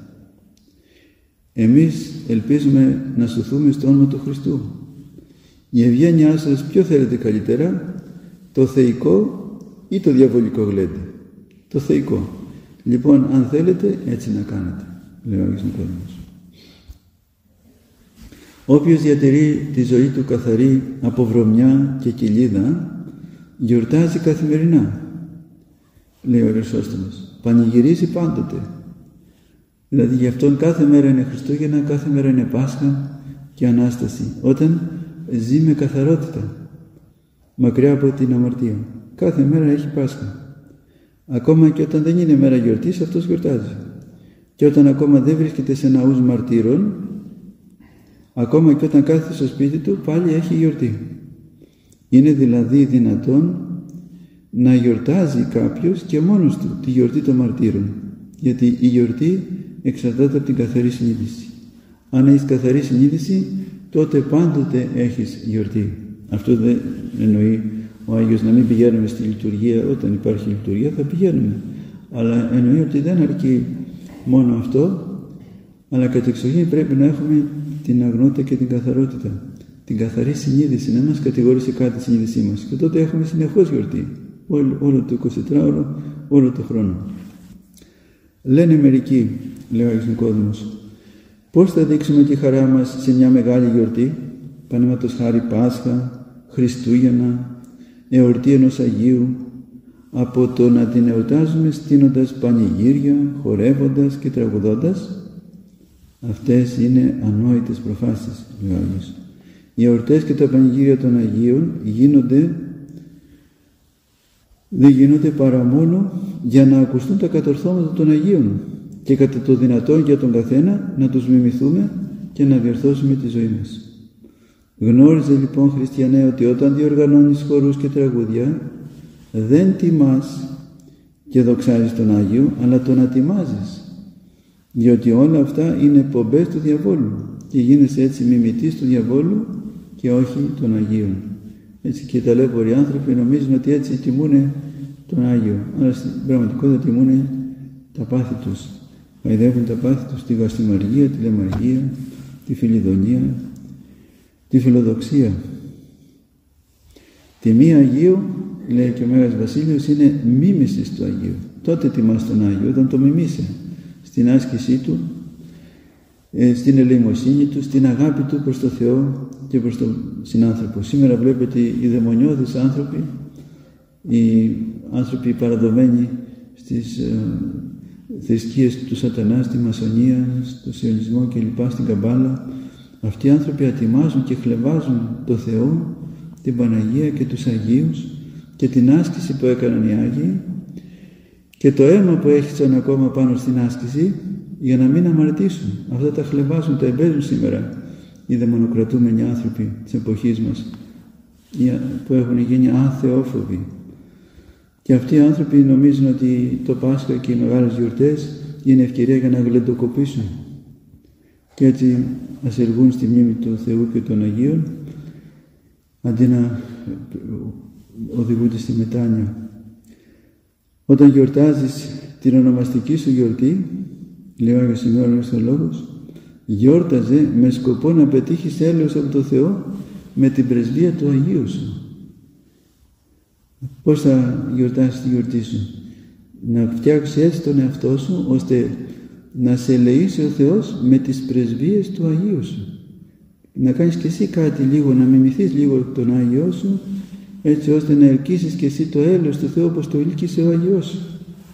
Speaker 1: Εμείς ελπίζουμε να σωθούμε στο όνομα του Χριστού. Η ευγένειά σας ποιο θέλετε καλύτερα, το θεϊκό ή το διαβολικό γλέντι? Το θεϊκό. Λοιπόν, αν θέλετε, έτσι να κάνετε, λέει ο Άγιος Νικόδημος. Όποιος διατηρεί τη ζωή του καθαρή από βρωμιά και κοιλίδα, γιορτάζει καθημερινά, λέει ο Χρυσόστομος. Πανηγυρίζει πάντοτε. Δηλαδή γι' αυτόν κάθε μέρα είναι Χριστούγεννα, κάθε μέρα είναι Πάσχα και Ανάσταση. Όταν ζει με καθαρότητα, μακριά από την αμαρτία. Κάθε μέρα έχει Πάσχα. Ακόμα και όταν δεν είναι μέρα γιορτής, αυτός γιορτάζει. Και όταν ακόμα δεν βρίσκεται σε ναούς μαρτύρων, ακόμα και όταν κάθεται στο σπίτι του, πάλι έχει γιορτή. Είναι δηλαδή δυνατόν να γιορτάζει κάποιος και μόνος του τη γιορτή των μαρτύρων. Γιατί η γιορτή εξαρτάται από την καθαρή συνείδηση. Αν έχεις καθαρή συνείδηση, τότε πάντοτε έχεις γιορτή. Αυτό δεν εννοεί ο Άγιος να μην πηγαίνουμε στη λειτουργία. Όταν υπάρχει λειτουργία θα πηγαίνουμε. Αλλά εννοεί ότι δεν αρκεί μόνο αυτό, αλλά κατεξοχήν πρέπει να έχουμε την αγνότητα και την καθαρότητα. Την καθαρή συνείδηση, να μας κατηγορήσει κάτι η συνείδησή μας. Και τότε έχουμε συνεχώς γιορτή. Όλο, όλο το εικοσιτετράωρο, όλο το χρόνο. Λένε μερικοί, λέει ο Άγιος Νικόδημος, πώς θα δείξουμε τη χαρά μας σε μια μεγάλη γιορτή? Πανήματος χάρη Πάσχα, Χριστούγεννα, εορτή ενός Αγίου, από το να την εορτάζουμε στείνοντας πανηγύρια, χορεύοντας και τραγουδώντας? Αυτές είναι ανόητες προφάσεις, λέει ο Άγιος. Οι εορτές και τα πανηγύρια των Αγίων γίνονται, δεν γίνονται παρά μόνο για να ακουστούν τα κατορθώματα των Αγίων και κατά το δυνατόν για τον καθένα να τους μιμηθούμε και να διορθώσουμε τη ζωή μας. Γνώριζε λοιπόν, χριστιανέ, ότι όταν διοργανώνεις χορούς και τραγούδια δεν τιμάς και δοξάζεις τον Άγιο, αλλά τον ατιμάζεις, διότι όλα αυτά είναι πομπές του διαβόλου και γίνεσαι έτσι μιμητής του διαβόλου και όχι των Αγίων. Έτσι και οι ταλέποροι άνθρωποι νομίζουν ότι έτσι τιμούν τον Άγιο, αλλά στην πραγματικότητα τιμούν τα πάθη τους. Παϊδεύουν τα πάθη τους, τη γαστιμαργία, τη λαιμαργία, τη φιλιδονία, τη φιλοδοξία. Τιμή Αγίου, λέει και ο Μέγας Βασίλειος, είναι μίμησης του Αγίου. Τότε τιμάς τον Άγιο, όταν το μιμείσαι στην άσκησή του, στην ελεημοσύνη του, στην αγάπη του προς το Θεό και προς τον συνάνθρωπο. Σήμερα βλέπετε οι δαιμονιώδεις άνθρωποι, οι άνθρωποι παραδομένοι στις ε, θρησκείες του σατανά, στη μασονία, στο σιωνισμό κλπ, στην καμπάλα, αυτοί οι άνθρωποι ατιμάζουν και χλεβάζουν το Θεό, την Παναγία και τους Αγίους και την άσκηση που έκαναν οι Άγιοι και το αίμα που έχησαν ακόμα πάνω στην άσκηση για να μην αμαρτήσουν. Αυτά τα χλεβάζουν, τα εμπέζουν σήμερα οι δαιμονοκρατούμενοι άνθρωποι της εποχής μας που έχουν γίνει αθεόφοβοι. Και αυτοί οι άνθρωποι νομίζουν ότι το Πάσχα και οι μεγάλες γιορτές είναι ευκαιρία για να γλεντοκοπήσουν και έτσι ασεργούν στη μνήμη του Θεού και των Αγίων αντί να οδηγούνται στη μετάνοια. Όταν γιορτάζεις την ονομαστική σου γιορτή, λέει ο Άγιος Σημειώνιος Θεολόγος, γιόρταζε με σκοπό να πετύχεις έλεος από το Θεό με την πρεσβεία του Αγίου σου. Πώς θα γιορτάσεις τη γιορτή σου? Να φτιάξεις έτσι τον εαυτό σου ώστε να σε ελεήσει ο Θεός με τις πρεσβείες του Αγίου σου. Να κάνεις και εσύ κάτι λίγο, να μιμηθείς λίγο τον Άγιό σου, έτσι ώστε να ελκύσεις και εσύ το έλεος του Θεού όπως το ελκύσε ο Αγιός σου.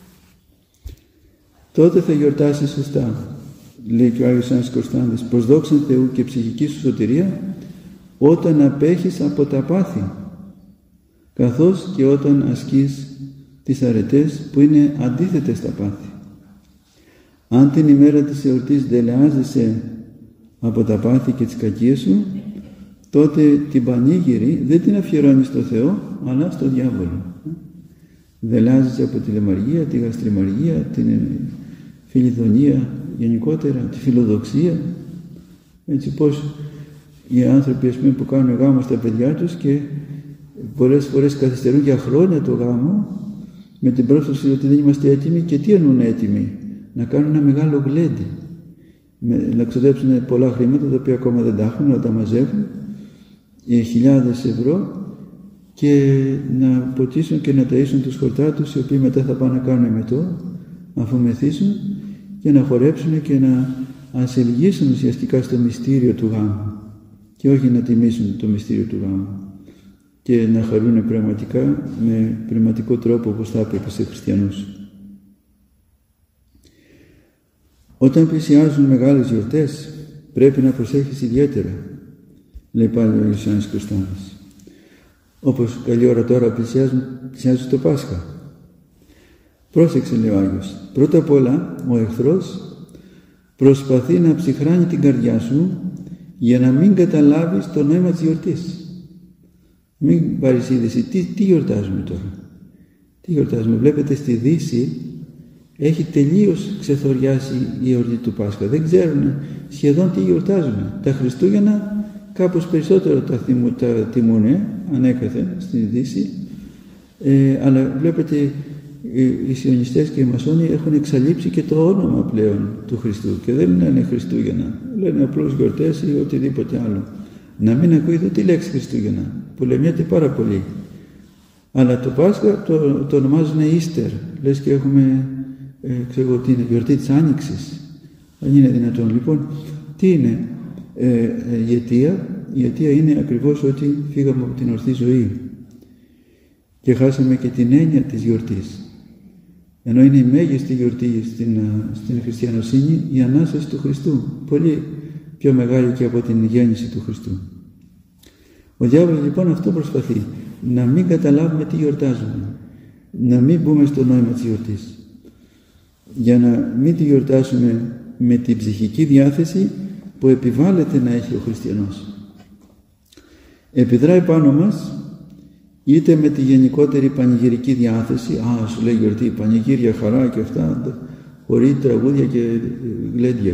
Speaker 1: Τότε θα γιορτάσεις σωστά, λέει και ο Άγιος Άννης Κωνσταντίνος, προς δόξαν Θεού και ψυχική σου σωτηρία, όταν απέχεις από τα πάθη, καθώς και όταν ασκείς τις αρετές που είναι αντίθετες στα πάθη. Αν την ημέρα της εορτής δελεάζεσαι από τα πάθη και τις κακίες σου, τότε την πανήγυρη δεν την αφιερώνεις στο Θεό, αλλά στο διάβολο. Δελεάζεσαι από τη λαιμαργία, τη γαστριμαργία, την φιλιδονία, γενικότερα τη φιλοδοξία. Έτσι πως οι άνθρωποι, ας πούμε, που κάνουν γάμο στα παιδιά τους και πολλές φορές καθυστερούν για χρόνια το γάμο με την πρόθεση ότι δεν είμαστε έτοιμοι. Και τι εννοούν έτοιμοι? Να κάνουν ένα μεγάλο γλέντι, να ξοδέψουν πολλά χρήματα τα οποία ακόμα δεν τα έχουν, να τα μαζεύουν χιλιάδες ευρώ και να ποτίσουν και να ταΐσουν τους χορτάτους, οι οποίοι μετά θα πάνε να κάνουν εμετό αφού μεθύσουν, και να χορέψουν και να ασελγίσουν ουσιαστικά στο μυστήριο του γάμου και όχι να τιμήσουν το μυστήριο του γάμου και να χαρούν πραγματικά με πνευματικό τρόπο όπως θα έπρεπε σε χριστιανούς. Όταν πλησιάζουν μεγάλες γιορτές πρέπει να προσέχεις ιδιαίτερα, λέει πάλι ο Άγιος Άννης Κωνσταντίνος. Όπως καλή ώρα τώρα πλησιάζουν, πλησιάζουν το Πάσχα. Πρόσεξε, λέει ο Άγιος, πρώτα απ' όλα ο εχθρός προσπαθεί να ψυχράνει την καρδιά σου για να μην καταλάβεις το νόημα της γιορτής. Μην πάρεις είδηση. Τι, τι γιορτάζουμε τώρα? Τι γιορτάζουμε? Βλέπετε στη Δύση έχει τελείως ξεθοριάσει η εορτή του Πάσχα. Δεν ξέρουν σχεδόν τι γιορτάζουμε. Τα Χριστούγεννα κάπως περισσότερο τα, θυμου, τα τιμούνε ανέκαθεν στη Δύση, ε, αλλά βλέπετε οι σιωνιστές και οι μασόνοι έχουν εξαλείψει και το όνομα πλέον του Χριστού και δεν λένε Χριστούγεννα, λένε απλώς γιορτές ή οτιδήποτε άλλο. Να μην ακούει ούτε τη λέξη Χριστούγεννα, που λεμιέται πάρα πολύ. Αλλά το Πάσχα το, το ονομάζουν Ίστερ, λες και έχουμε ε, ξέρω τι είναι, γιορτή της Άνοιξης. Αν είναι δυνατόν. Λοιπόν, τι είναι ε, ε, η αιτία? Η αιτία είναι ακριβώς ότι φύγαμε από την ορθή ζωή και χάσαμε και την έννοια της γιορτής. Ενώ είναι η μέγιστη γιορτή στην, στην χριστιανοσύνη η Ανάσταση του Χριστού, πολύ πιο μεγάλη και από την γέννηση του Χριστού. Ο διάβολος λοιπόν αυτό προσπαθεί, να μην καταλάβουμε τι γιορτάζουμε, να μην μπούμε στο νόημα της γιορτής, για να μην τη γιορτάσουμε με την ψυχική διάθεση που επιβάλλεται να έχει ο χριστιανός. Επιδράει πάνω μας είτε με τη γενικότερη πανηγυρική διάθεση, α, σου λέει γιορτή, πανηγύρια, χαρά και αυτά, χωρί τραγούδια και γλέντια,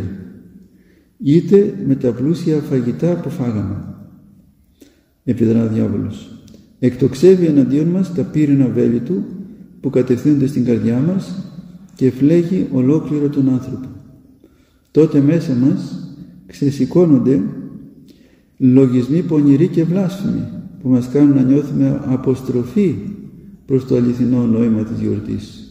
Speaker 1: είτε με τα πλούσια φαγητά που φάγαμε. Επιδρά ο διάβολος. Εκτοξεύει εναντίον μας τα πύρηνα βέλη του που κατευθύνονται στην καρδιά μας και φλέγει ολόκληρο τον άνθρωπο. Τότε μέσα μας ξεσηκώνονται λογισμοί πονηροί και βλάσφημοι που μας κάνουν να νιώθουμε αποστροφή προς το αληθινό νόημα της γιορτής.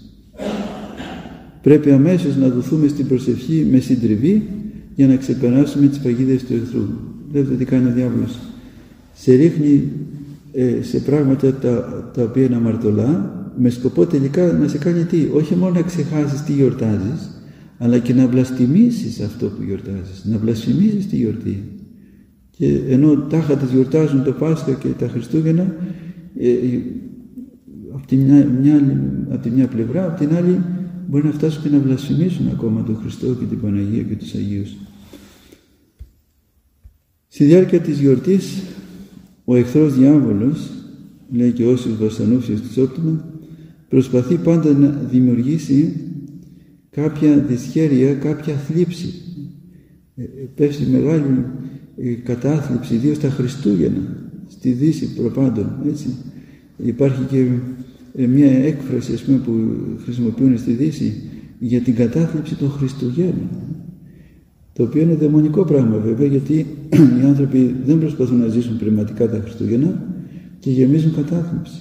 Speaker 1: Πρέπει αμέσως να δοθούμε στην προσευχή με συντριβή για να ξεπεράσουμε τις παγίδες του εχθρού. Βλέπετε τι κάνει ο διάβολος. Σε ρίχνει ε, σε πράγματα τα, τα οποία είναι αμαρτωλά, με σκοπό τελικά να σε κάνει τι? Όχι μόνο να ξεχάσεις τι γιορτάζεις, αλλά και να βλαστημίσεις αυτό που γιορτάζεις, να βλασφημίσεις τη γιορτή. Και ενώ τάχα τις γιορτάζουν το Πάσχα και τα Χριστούγεννα, ε, ε, από, τη μια, μια, από τη μια πλευρά, από την άλλη μπορεί να φτάσουν και να βλασφημίσουν ακόμα τον Χριστό και την Παναγία και τους Αγίους. Στη διάρκεια της γιορτής ο εχθρός διάβολος, λέει και όσους βασανούφιος της όπτωμα, προσπαθεί πάντα να δημιουργήσει κάποια δυσχέρεια, κάποια θλίψη. Ε, πέφτει μεγάλη ε, κατάθλιψη, ιδίως τα Χριστούγεννα, στη Δύση προπάντων, έτσι. Υπάρχει και ε, μια έκφραση, ας πούμε, που χρησιμοποιούν στη Δύση για την κατάθλιψη των Χριστουγέννων. το οποίο είναι δαιμονικό πράγμα βέβαια, γιατί οι άνθρωποι δεν προσπαθούν να ζήσουν πνευματικά τα Χριστούγεννα και γεμίζουν κατάθλιψη.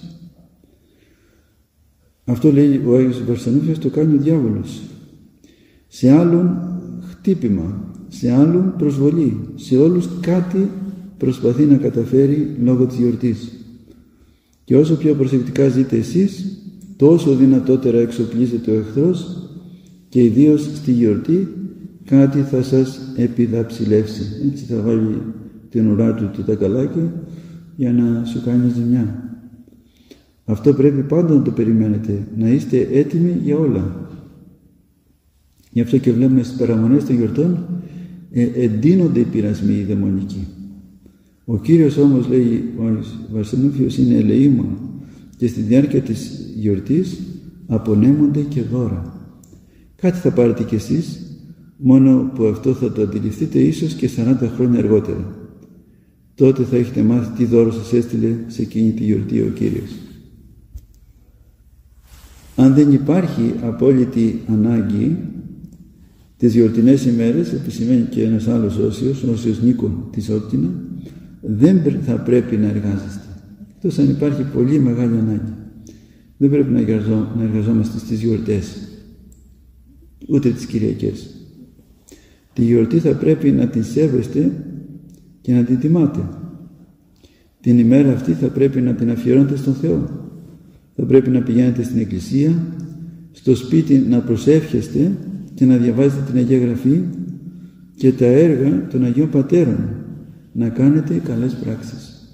Speaker 1: Αυτό λέει ο Άγιος Βαρσανούφιος, το κάνει ο διάβολος. Σε άλλον χτύπημα, σε άλλον προσβολή, σε όλους κάτι προσπαθεί να καταφέρει λόγω της γιορτής. Και όσο πιο προσεκτικά ζείτε εσείς, τόσο δυνατότερα εξοπλίζεται ο εχθρός και ιδίως στη γιορτή κάτι θα σας επιδαψιλεύσει. Έτσι θα βάλει την ουρά του το τακαλάκι για να σου κάνει ζημιά. Αυτό πρέπει πάντα να το περιμένετε, να είστε έτοιμοι για όλα. Γι' αυτό και βλέπουμε στις παραμονές των γιορτών ε, εντείνονται οι πειρασμοί οι δαιμονικοί. Ο Κύριος όμως, λέει ο Βαρσανούφιος, είναι ελεήμων και στη διάρκεια της γιορτής απονέμονται και δώρα. Κάτι θα πάρετε κι εσείς, μόνο που αυτό θα το αντιληφθείτε ίσως και σαράντα χρόνια αργότερα. Τότε θα έχετε μάθει τι δώρο σας έστειλε σε εκείνη τη γιορτή ο Κύριος. Αν δεν υπάρχει απόλυτη ανάγκη, τις γιορτινές ημέρες, επισημαίνει και ένας άλλος όσιος, όσιος Νίκον της Όπτινα, δεν θα πρέπει να εργάζεστε. Εκτός αν υπάρχει πολύ μεγάλη ανάγκη. Δεν πρέπει να, εργαζό, να εργαζόμαστε στις γιορτές, ούτε τις Κυριακές. Τη γιορτή θα πρέπει να την σέβεστε και να την τιμάτε. Την ημέρα αυτή θα πρέπει να την αφιερώνετε στον Θεό. Θα πρέπει να πηγαίνετε στην εκκλησία, στο σπίτι να προσεύχεστε και να διαβάζετε την Αγία Γραφή και τα έργα των Αγίων Πατέρων, να κάνετε καλές πράξεις.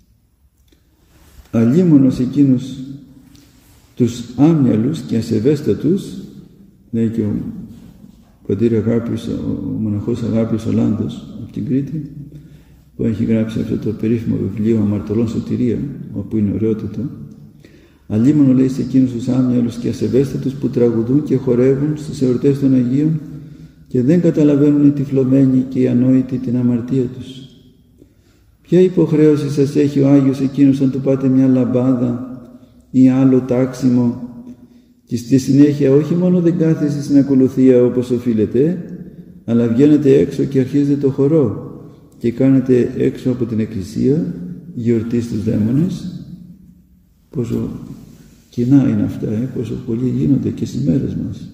Speaker 1: Αλλήμωνος εκείνους τους άμυαλους και ασεβέστατους, λέει και ο πατήρ Αγάπης, ο μοναχός Αγάπης ο Λάντος από την Κρήτη, που έχει γράψει αυτό το περίφημο βιβλίο Αμαρτωλών Σωτηρία, όπου είναι ωραιότατο. Αλλήμωνο, λέει, σε εκείνους τους άμυαλους και ασεβέστατους που τραγουδούν και χορεύουν στις εορτές των Αγίων και δεν καταλαβαίνουν οι τυφλωμένοι και οι ανόητοι την αμαρτία τους. Ποια υποχρέωση σας έχει ο Άγιος εκείνος αν του πάτε μια λαμπάδα ή άλλο τάξιμο και στη συνέχεια όχι μόνο δεν κάθεστε στην ακολουθία όπως οφείλετε, αλλά βγαίνετε έξω και αρχίζετε το χορό και κάνετε έξω από την εκκλησία γιορτή στους δαίμονες. Πόσο κοινά είναι αυτά, ε? Πόσο πολλοί γίνονται και στις μέρες μας.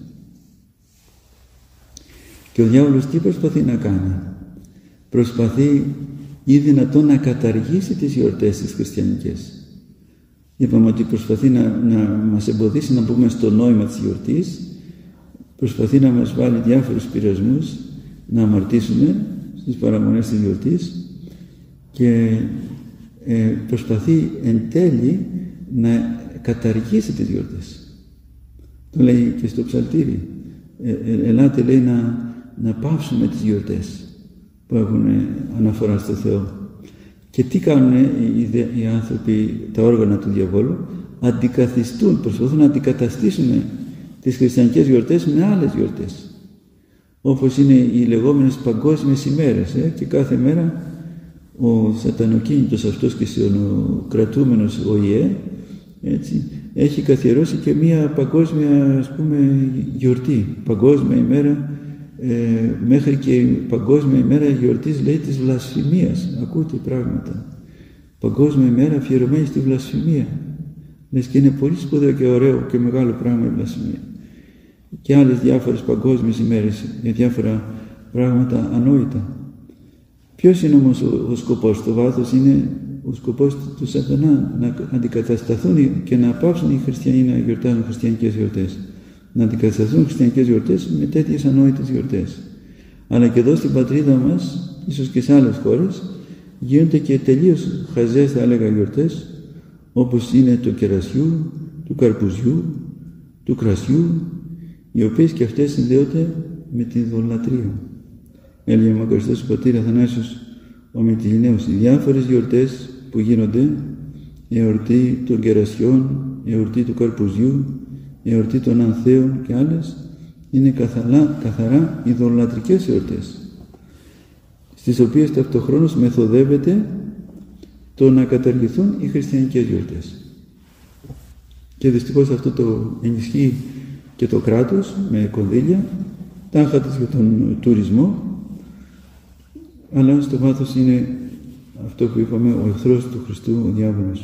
Speaker 1: Και ο διάβολος τι προσπαθεί να κάνει? Προσπαθεί ή δυνατόν να καταργήσει τις γιορτές τις χριστιανικές. Είπαμε ότι προσπαθεί να, να μας εμποδίσει να μπούμε στο νόημα της γιορτής, προσπαθεί να μας βάλει διάφορους πειρασμούς να αμαρτήσουμε στις παραμονές της γιορτής και ε, προσπαθεί εν τέλει να καταργήσει τις γιορτές. Το λέει και στο ψαλτήρι. Ε, ε, ελάτε, λέει, να, να πάυσουμε τις γιορτές που έχουν αναφορά στο Θεό. Και τι κάνουν οι, οι, οι άνθρωποι, τα όργανα του διαβόλου? Αντικαθιστούν, προσπαθούν να αντικαταστήσουν τις χριστιανικές γιορτές με άλλες γιορτές. Όπως είναι οι λεγόμενες παγκόσμιες ημέρες, ε, και κάθε μέρα ο σατανοκίνητος αυτός και ο κρατούμενος ο ΙΕ, έτσι, έχει καθιερώσει και μία παγκόσμια, ας πούμε, γιορτή, παγκόσμια ημέρα, ε, μέχρι και η παγκόσμια ημέρα γιορτής, λέει, της βλασφημίας. Ακούτε πράγματα. Παγκόσμια ημέρα αφιερωμένη στη βλασφημία. Λες και είναι πολύ σπουδαίο και ωραίο και μεγάλο πράγμα η βλασφημία. Και άλλες διάφορες παγκόσμιες ημέρες για διάφορα πράγματα ανόητα. Ποιος είναι όμως ο, ο σκοπός? Στο βάθος είναι ο σκοπός του σατανά, να αντικατασταθούν και να πάψουν οι χριστιανοί να γιορτάζουν χριστιανικές γιορτές. Να αντικατασταθούν χριστιανικές γιορτές με τέτοιες ανόητες γιορτές. Αλλά και εδώ στην πατρίδα μας, ίσως και σε άλλες χώρες, γίνονται και τελείως χαζές, θα έλεγα, γιορτές, όπως είναι του κερασιού, του καρπουζιού, του κρασιού, οι οποίες και αυτές συνδέονται με την ειδωλολατρία. Έλεγε ο μακαριστός ο πατήρ Αθανάσιος ο Μυτιληναίος, οι διάφορες γιορτές που γίνονται, η εορτή των κερασιών, η εορτή του καρπουζιού, η εορτή των ανθέων και άλλες, είναι καθαρά, καθαρά ειδωλολατρικές εορτές, στις οποίες ταυτοχρόνως μεθοδεύεται το να καταργηθούν οι χριστιανικές γιορτές. Και δυστυχώς αυτό το ενισχύει και το κράτος με κονδύλια, τάχα της για τον τουρισμό, αλλά στο βάθος είναι αυτό που είπαμε, ο εχθρός του Χριστού, ο διάβολος.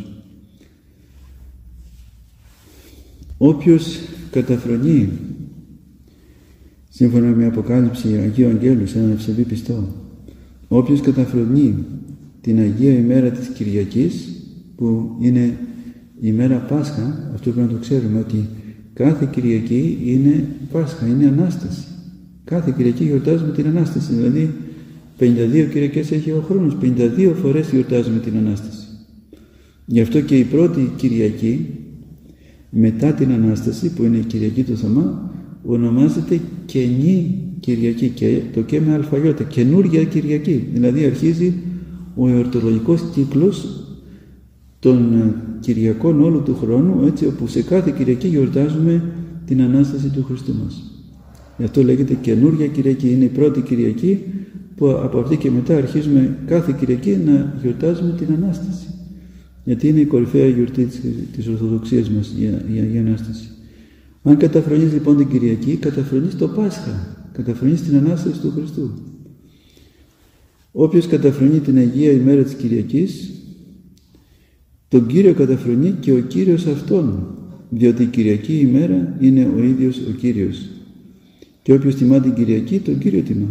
Speaker 1: Όποιος καταφρονεί, σύμφωνα με Αποκάλυψη Αγίου Αγγέλου σε έναν ευσεβή πιστό, όποιος καταφρονεί την Αγία ημέρα της Κυριακής, που είναι η ημέρα Πάσχα, αυτό πρέπει να το ξέρουμε, ότι κάθε Κυριακή είναι Πάσχα, είναι Ανάσταση. Κάθε Κυριακή γιορτάζουμε την Ανάσταση, δηλαδή πενήντα δύο Κυριακές έχει ο χρόνος, πενήντα δύο φορές γιορτάζουμε την Ανάσταση. Γι' αυτό και η πρώτη Κυριακή μετά την Ανάσταση, που είναι η Κυριακή του Θωμά, ονομάζεται Καινή Κυριακή, και το και με αλφαγιώτα, καινούργια Κυριακή. Δηλαδή αρχίζει ο εορτολογικός κύκλος των Κυριακών όλου του χρόνου, έτσι, όπου σε κάθε Κυριακή γιορτάζουμε την Ανάσταση του Χριστού μας. Γι' αυτό λέγεται καινούργια Κυριακή. Είναι η πρώτη Κυριακή που από αυτή και μετά αρχίζουμε κάθε Κυριακή να γιορτάζουμε την Ανάσταση. Γιατί είναι η κορυφαία γιορτή της, της Ορθοδοξίας μας, η Αγία Ανάσταση. Αν καταφρονείς λοιπόν την Κυριακή, καταφρονείς το Πάσχα, καταφρονείς την Ανάσταση του Χριστού. Όποιος καταφρονεί την Αγία ημέρα της Κυριακής, τον Κύριο καταφρονεί και ο Κύριος αυτόν, διότι η Κυριακή ημέρα είναι ο ίδιος ο Κύριος. Και όποιος τιμά την Κυριακή, τον Κύριο τιμά.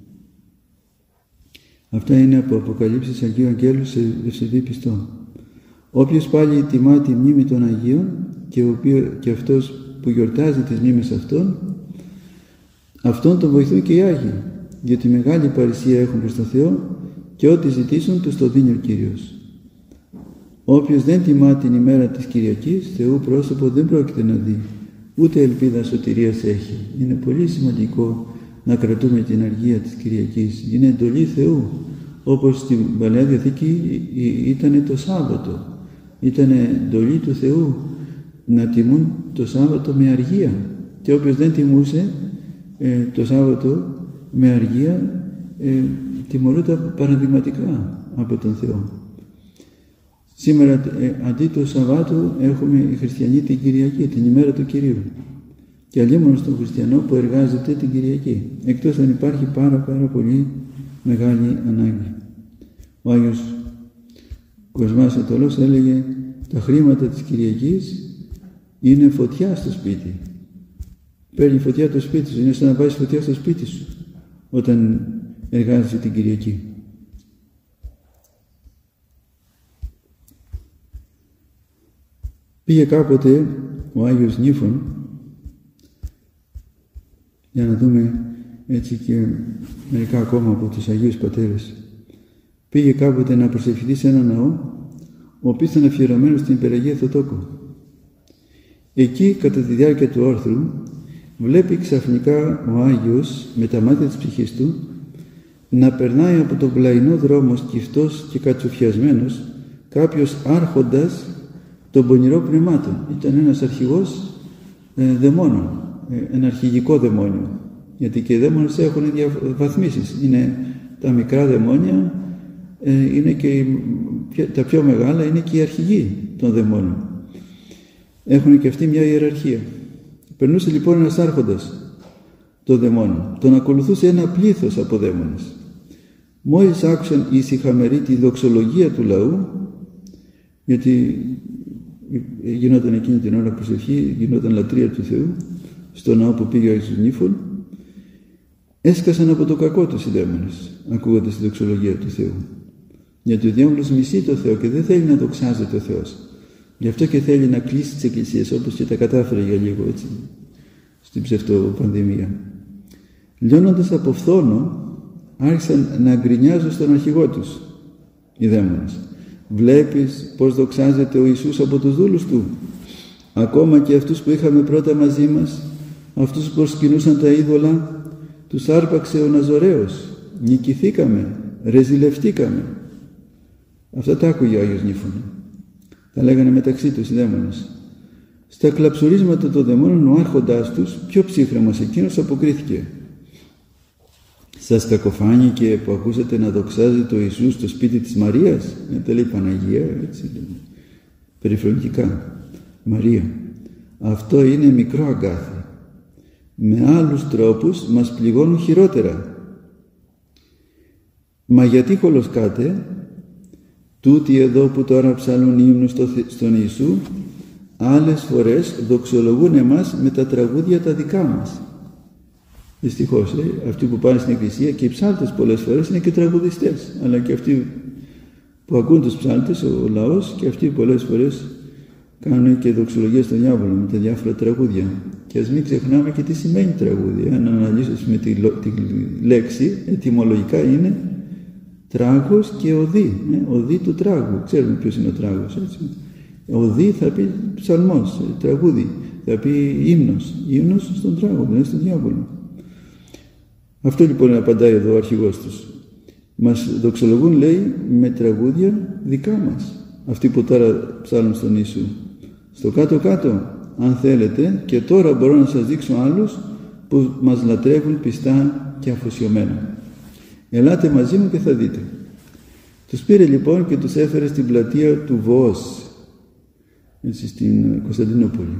Speaker 1: Αυτά είναι από Αποκαλύψεις Αγίου Αγγέλου σε ευσεβή πιστό. Όποιος πάλι τιμά τη μνήμη των Αγίων, και, ο οποίο, και αυτός που γιορτάζει τις μνήμες αυτών, αυτόν τον βοηθούν και οι Άγιοι, γιατί μεγάλη παρησία έχουν προς τον Θεό και ό,τι ζητήσουν τους το δίνει ο Κύριος. Όποιος δεν τιμά την ημέρα της Κυριακής, Θεού πρόσωπο δεν πρόκειται να δει, ούτε ελπίδα σωτηρίας έχει. Είναι πολύ σημαντικό να κρατούμε την αργία της Κυριακής. Είναι εντολή Θεού, όπως στην Παλαιά Διαθήκη ήταν το Σάββατο. Ήταν εντολή του Θεού να τιμούν το Σάββατο με αργία, και όποιος δεν τιμούσε ε, το Σάββατο με αργία ε, τιμωρούνταν παραδειγματικά από τον Θεό. Σήμερα ε, αντί του Σαββάτου έχουμε οι χριστιανοί την Κυριακή, την ημέρα του Κυρίου, και αλλήμον στον χριστιανό που εργάζεται την Κυριακή, εκτός αν υπάρχει πάρα πάρα πολύ μεγάλη ανάγκη. Ο Άγιος Κοσμάς Ατολός έλεγε, τα χρήματα της Κυριακής είναι φωτιά στο σπίτι. Παίρνει φωτιά το σπίτι σου, είναι σαν να βάζεις φωτιά στο σπίτι σου όταν εργάζεσαι την Κυριακή. Πήγε κάποτε ο Άγιος Νύφων, για να δούμε έτσι και μερικά ακόμα από τους Αγίους Πατέρες. Πήγε κάποτε να προσευχηθεί σε ένα ναό, ο οποίος ήταν αφιερωμένος στην Υπεραγία Θεοτόκο. Εκεί, κατά τη διάρκεια του όρθρου, βλέπει ξαφνικά ο Άγιος, με τα μάτια της ψυχής του, να περνάει από τον πλαϊνό δρόμο σκυφτός και κατσουφιασμένος κάποιος άρχοντας των πονηρών πνευμάτων. Ήταν ένας αρχηγός ε, δαιμόνων, ε, ένα αρχηγικό δαιμόνιο, γιατί και οι δαίμονες έχουν βαθμίσεις. Είναι τα μικρά δαιμόνια, ε, είναι και οι, τα πιο μεγάλα είναι και οι αρχηγοί των δαιμόνων. Έχουν και αυτοί μια ιεραρχία. Περνούσε λοιπόν ένας άρχοντας των δαιμόνων. Τον ακολουθούσε ένα πλήθος από δαίμονες. Μόλις άκουσαν οι ησυχαμεροί τη δοξολογία του λαού, γιατί γινόταν εκείνη την ώρα προσευχή, γινόταν λατρεία του Θεού, στο ναό που πήγε ο Άγιος Νύφων, έσκασαν από το κακό τους οι δαίμονες, ακούγοντας τη δοξολογία του Θεού. Γιατί ο διάβολος μισεί το Θεό και δεν θέλει να δοξάζεται ο Θεός. Γι' αυτό και θέλει να κλείσει τις εκκλησίες, όπως και τα κατάφερε για λίγο, έτσι, στην ψευτοπανδημία. Λιώνοντας από φθόνο, άρχισαν να γκρινιάζουν στον αρχηγό τους οι δαίμονες. Βλέπεις πως δοξάζεται ο Ιησούς από τους δούλους του. Ακόμα και αυτούς που είχαμε πρώτα μαζί μας, αυτούς που προσκυνούσαν τα είδωλα, τους άρπαξε ο Ναζωραίος. Νικηθήκαμε, ρεζιλευτήκαμε. Αυτά τα άκουγε ο Άγιος Νύφων. Τα λέγανε μεταξύ τους οι δαίμονες. Στα κλαψουρίσματα των δαιμόνων ο άρχοντάς τους, πιο ψύχρεμος εκείνος, αποκρίθηκε. Σας κακοφάνηκε που ακούσατε να δοξάζεται ο Ιησούς στο σπίτι της Μαρίας? Ε, τα λέει Παναγία, έτσι, περιφρονητικά. Μαρία. Αυτό είναι μικρό αγκάθι. Με άλλους τρόπους μας πληγώνουν χειρότερα. Μα γιατί χολοσκάτε, τούτοι εδώ που τώρα ψαλούν ύμνους στο, στον Ιησού, άλλες φορές δοξολογούν εμάς με τα τραγούδια τα δικά μας. Δυστυχώς, ε, αυτοί που πάνε στην εκκλησία και οι ψάλτες πολλές φορές είναι και τραγουδιστές, αλλά και αυτοί που ακούν τους ψάλτες, ο λαός, και αυτοί πολλές φορές κάνουν και δοξολογία στον διάβολο με τα διάφορα τραγούδια. Και ας μην ξεχνάμε και τι σημαίνει τραγούδι. Αν αναλύσουμε τη, τη λέξη, ετυμολογικά είναι τράγος και οδή. Ε, οδή του τράγου. Ξέρουμε ποιος είναι ο τράγος, έτσι. Οδή θα πει ψαλμός, τραγούδι. Θα πει ύμνος. Ύμνος στον τράγο, δεν στον διάβολο. Αυτό λοιπόν απαντάει εδώ ο αρχηγός τους. Μας δοξολογούν, λέει, με τραγούδια δικά μας. Αυτοί που τώρα ψάλουν στον Ιησού. Στο κάτω-κάτω, αν θέλετε, και τώρα μπορώ να σας δείξω άλλους που μας λατρεύουν πιστά και αφοσιωμένα. Ελάτε μαζί μου και θα δείτε. Τους πήρε λοιπόν και τους έφερε στην πλατεία του Βοός, έτσι, στην Κωνσταντινούπολη.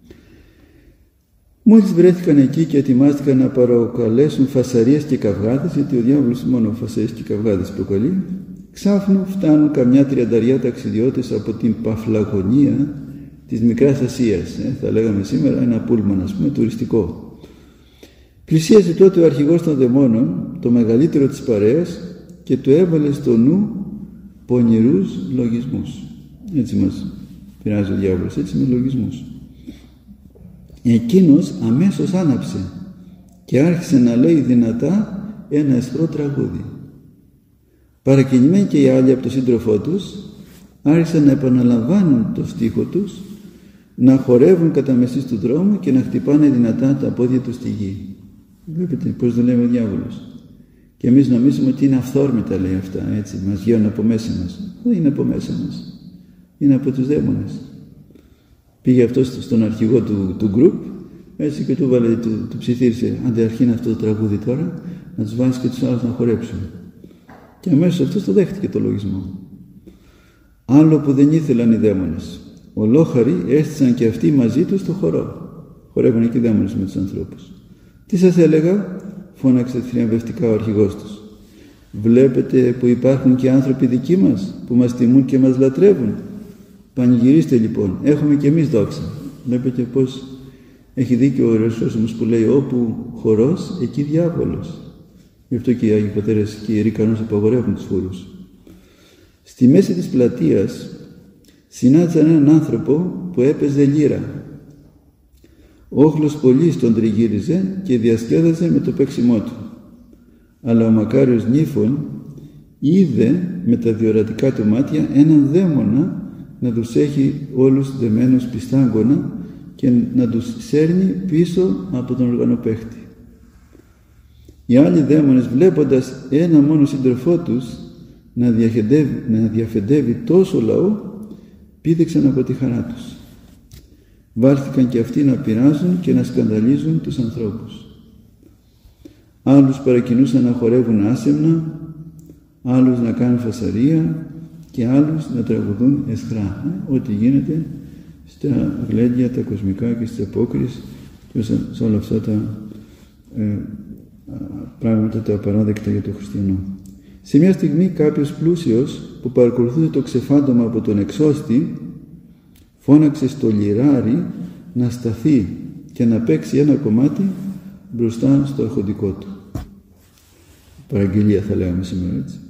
Speaker 1: Μόλις βρέθηκαν εκεί και ετοιμάστηκαν να παροκαλέσουν φασαρίες και καυγάδες, γιατί ο διάβολος μόνο φασαρίες και καυγάδες προκαλεί, ξάφνου φτάνουν καμιά τριανταριά ταξιδιώτες από την Παφλαγωνία της Μικράς Ασίας, ε, θα λέγαμε σήμερα ένα πούλμαν, ας πούμε, τουριστικό. Πλησίασε τότε ο αρχηγός των δαιμόνων, το μεγαλύτερο της παρέας, και του έβαλε στο νου πονηρούς λογισμούς. Έτσι μας πειράζει ο διάβολος, έτσι με λογισμούς. Εκείνος αμέσως άναψε και άρχισε να λέει δυνατά ένα αισχρό τραγούδι. Παρακινημένοι και οι άλλοι από τον σύντροφό τους άρχισαν να επαναλαμβάνουν το στίχο τους, να χορεύουν κατά μεσής του δρόμου και να χτυπάνε δυνατά τα πόδια τους στη γη. Βλέπετε πώς δουλεύει ο διάβολος. Και εμείς νομίζουμε ότι είναι αυθόρμητα, λέει αυτά, έτσι, μας βγαίνουν από μέσα μας. Δεν είναι από μέσα μας. Είναι από τους δαίμονες. Πήγε αυτός στον αρχηγό του, του γκρουπ, έτσι, και του, βάλε, του, του ψιθύρισε, άντε αρχίνει αυτό το τραγούδι τώρα, να τους βάζει και τους άλλους να χορέψουν. Και αμέσως αυτός το δέχτηκε το λογισμό. Άλλο που δεν ήθελαν οι δαίμονες. Ολόχαροι έστησαν και αυτοί μαζί τους στο χορό. Χορεύουν και οι δαίμονες με τους ανθρώπους. Τι σας έλεγα, φώναξε θριαμβευτικά ο αρχηγός τους. Βλέπετε που υπάρχουν και άνθρωποι δικοί μας που μας τιμούν και μας λατρεύουν. Πανηγυρίστε λοιπόν, έχουμε και εμείς δόξα. Βλέπετε πως έχει δίκιο ο Ιεροσόλυμος που λέει όπου χορός, εκεί διάβολος. Γι' αυτό και οι Άγιοι Πατέρες και οι Ιεροί Κανόνες απαγορεύουν τους χορούς. Στη μέση της πλατείας συνάντησαν έναν άνθρωπο που έπαιζε λύρα. Όχλος πολύς τον τριγύριζε και διασκέδαζε με το παίξιμό του. Αλλά ο μακάριος Νύφων είδε με τα διορατικά του μάτια έναν δαίμονα να τους έχει όλους δεμένους πιστάγκωνα και να τους σέρνει πίσω από τον οργανοπαίχτη. Οι άλλοι δαίμονες, βλέποντας ένα μόνο σύντροφό τους να, να διαφεντεύει τόσο λαό, πήδηξαν από τη χαρά τους. Βάλθηκαν και αυτοί να πειράζουν και να σκανδαλίζουν τους ανθρώπους. Άλλους παρακινούσαν να χορεύουν άσεμνα, άλλους να κάνουν φασαρία και άλλους να τραγουδούν αισχρά. Ε, ό,τι γίνεται στα γλέντια, τα κοσμικά και στις απόκριες και σε όλα αυτά τα ε, πράγματα τα απαράδεκτα για τον χριστιανό. Σε μια στιγμή κάποιος πλούσιος που παρακολουθούσε το ξεφάντωμα από τον εξώστη φώναξε στο λιράρι να σταθεί και να παίξει ένα κομμάτι μπροστά στο αρχοντικό του. Παραγγελία θα λέγαμε σήμερα, έτσι.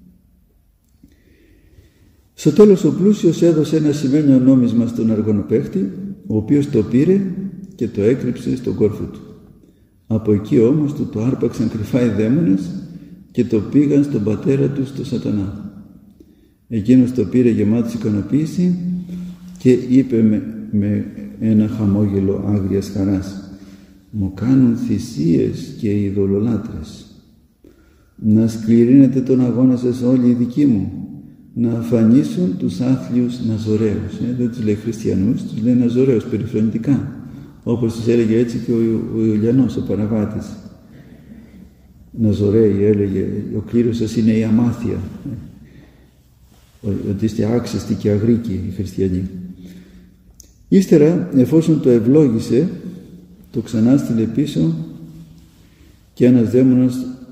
Speaker 1: Στο τέλος ο πλούσιος έδωσε ένα σημαίνιο νόμισμα στον αργονοπαίχτη, ο οποίος το πήρε και το έκρυψε στον κόρφο του. Από εκεί όμως του το άρπαξαν κρυφά οι δαίμονες και το πήγαν στον πατέρα του, στο σατανά. Εκείνος το πήρε γεμάτος ικανοποίηση και είπε με, με ένα χαμόγελο άγριας χαράς: «Μου κάνουν θυσίες και οι ειδωλολάτρες. Να σκληρύνετε τον αγώνα σας όλοι οι δικοί μου, να αφανίσουν τους άθλιους Ναζωραίους». Ε, δεν τους λέει χριστιανούς, τους λέει Ναζωραίους περιφρονητικά, όπως τους έλεγε έτσι και ο, ο Ιουλιανός, ο Παραβάτης. Ναζωραίοι έλεγε, ο κλήρος σας είναι η αμάθεια, ότι είστε άξιστοι και αγρίκοι οι χριστιανοί. Ύστερα, εφόσον το ευλόγησε, το ξανά στείλε πίσω και ένας δαίμονας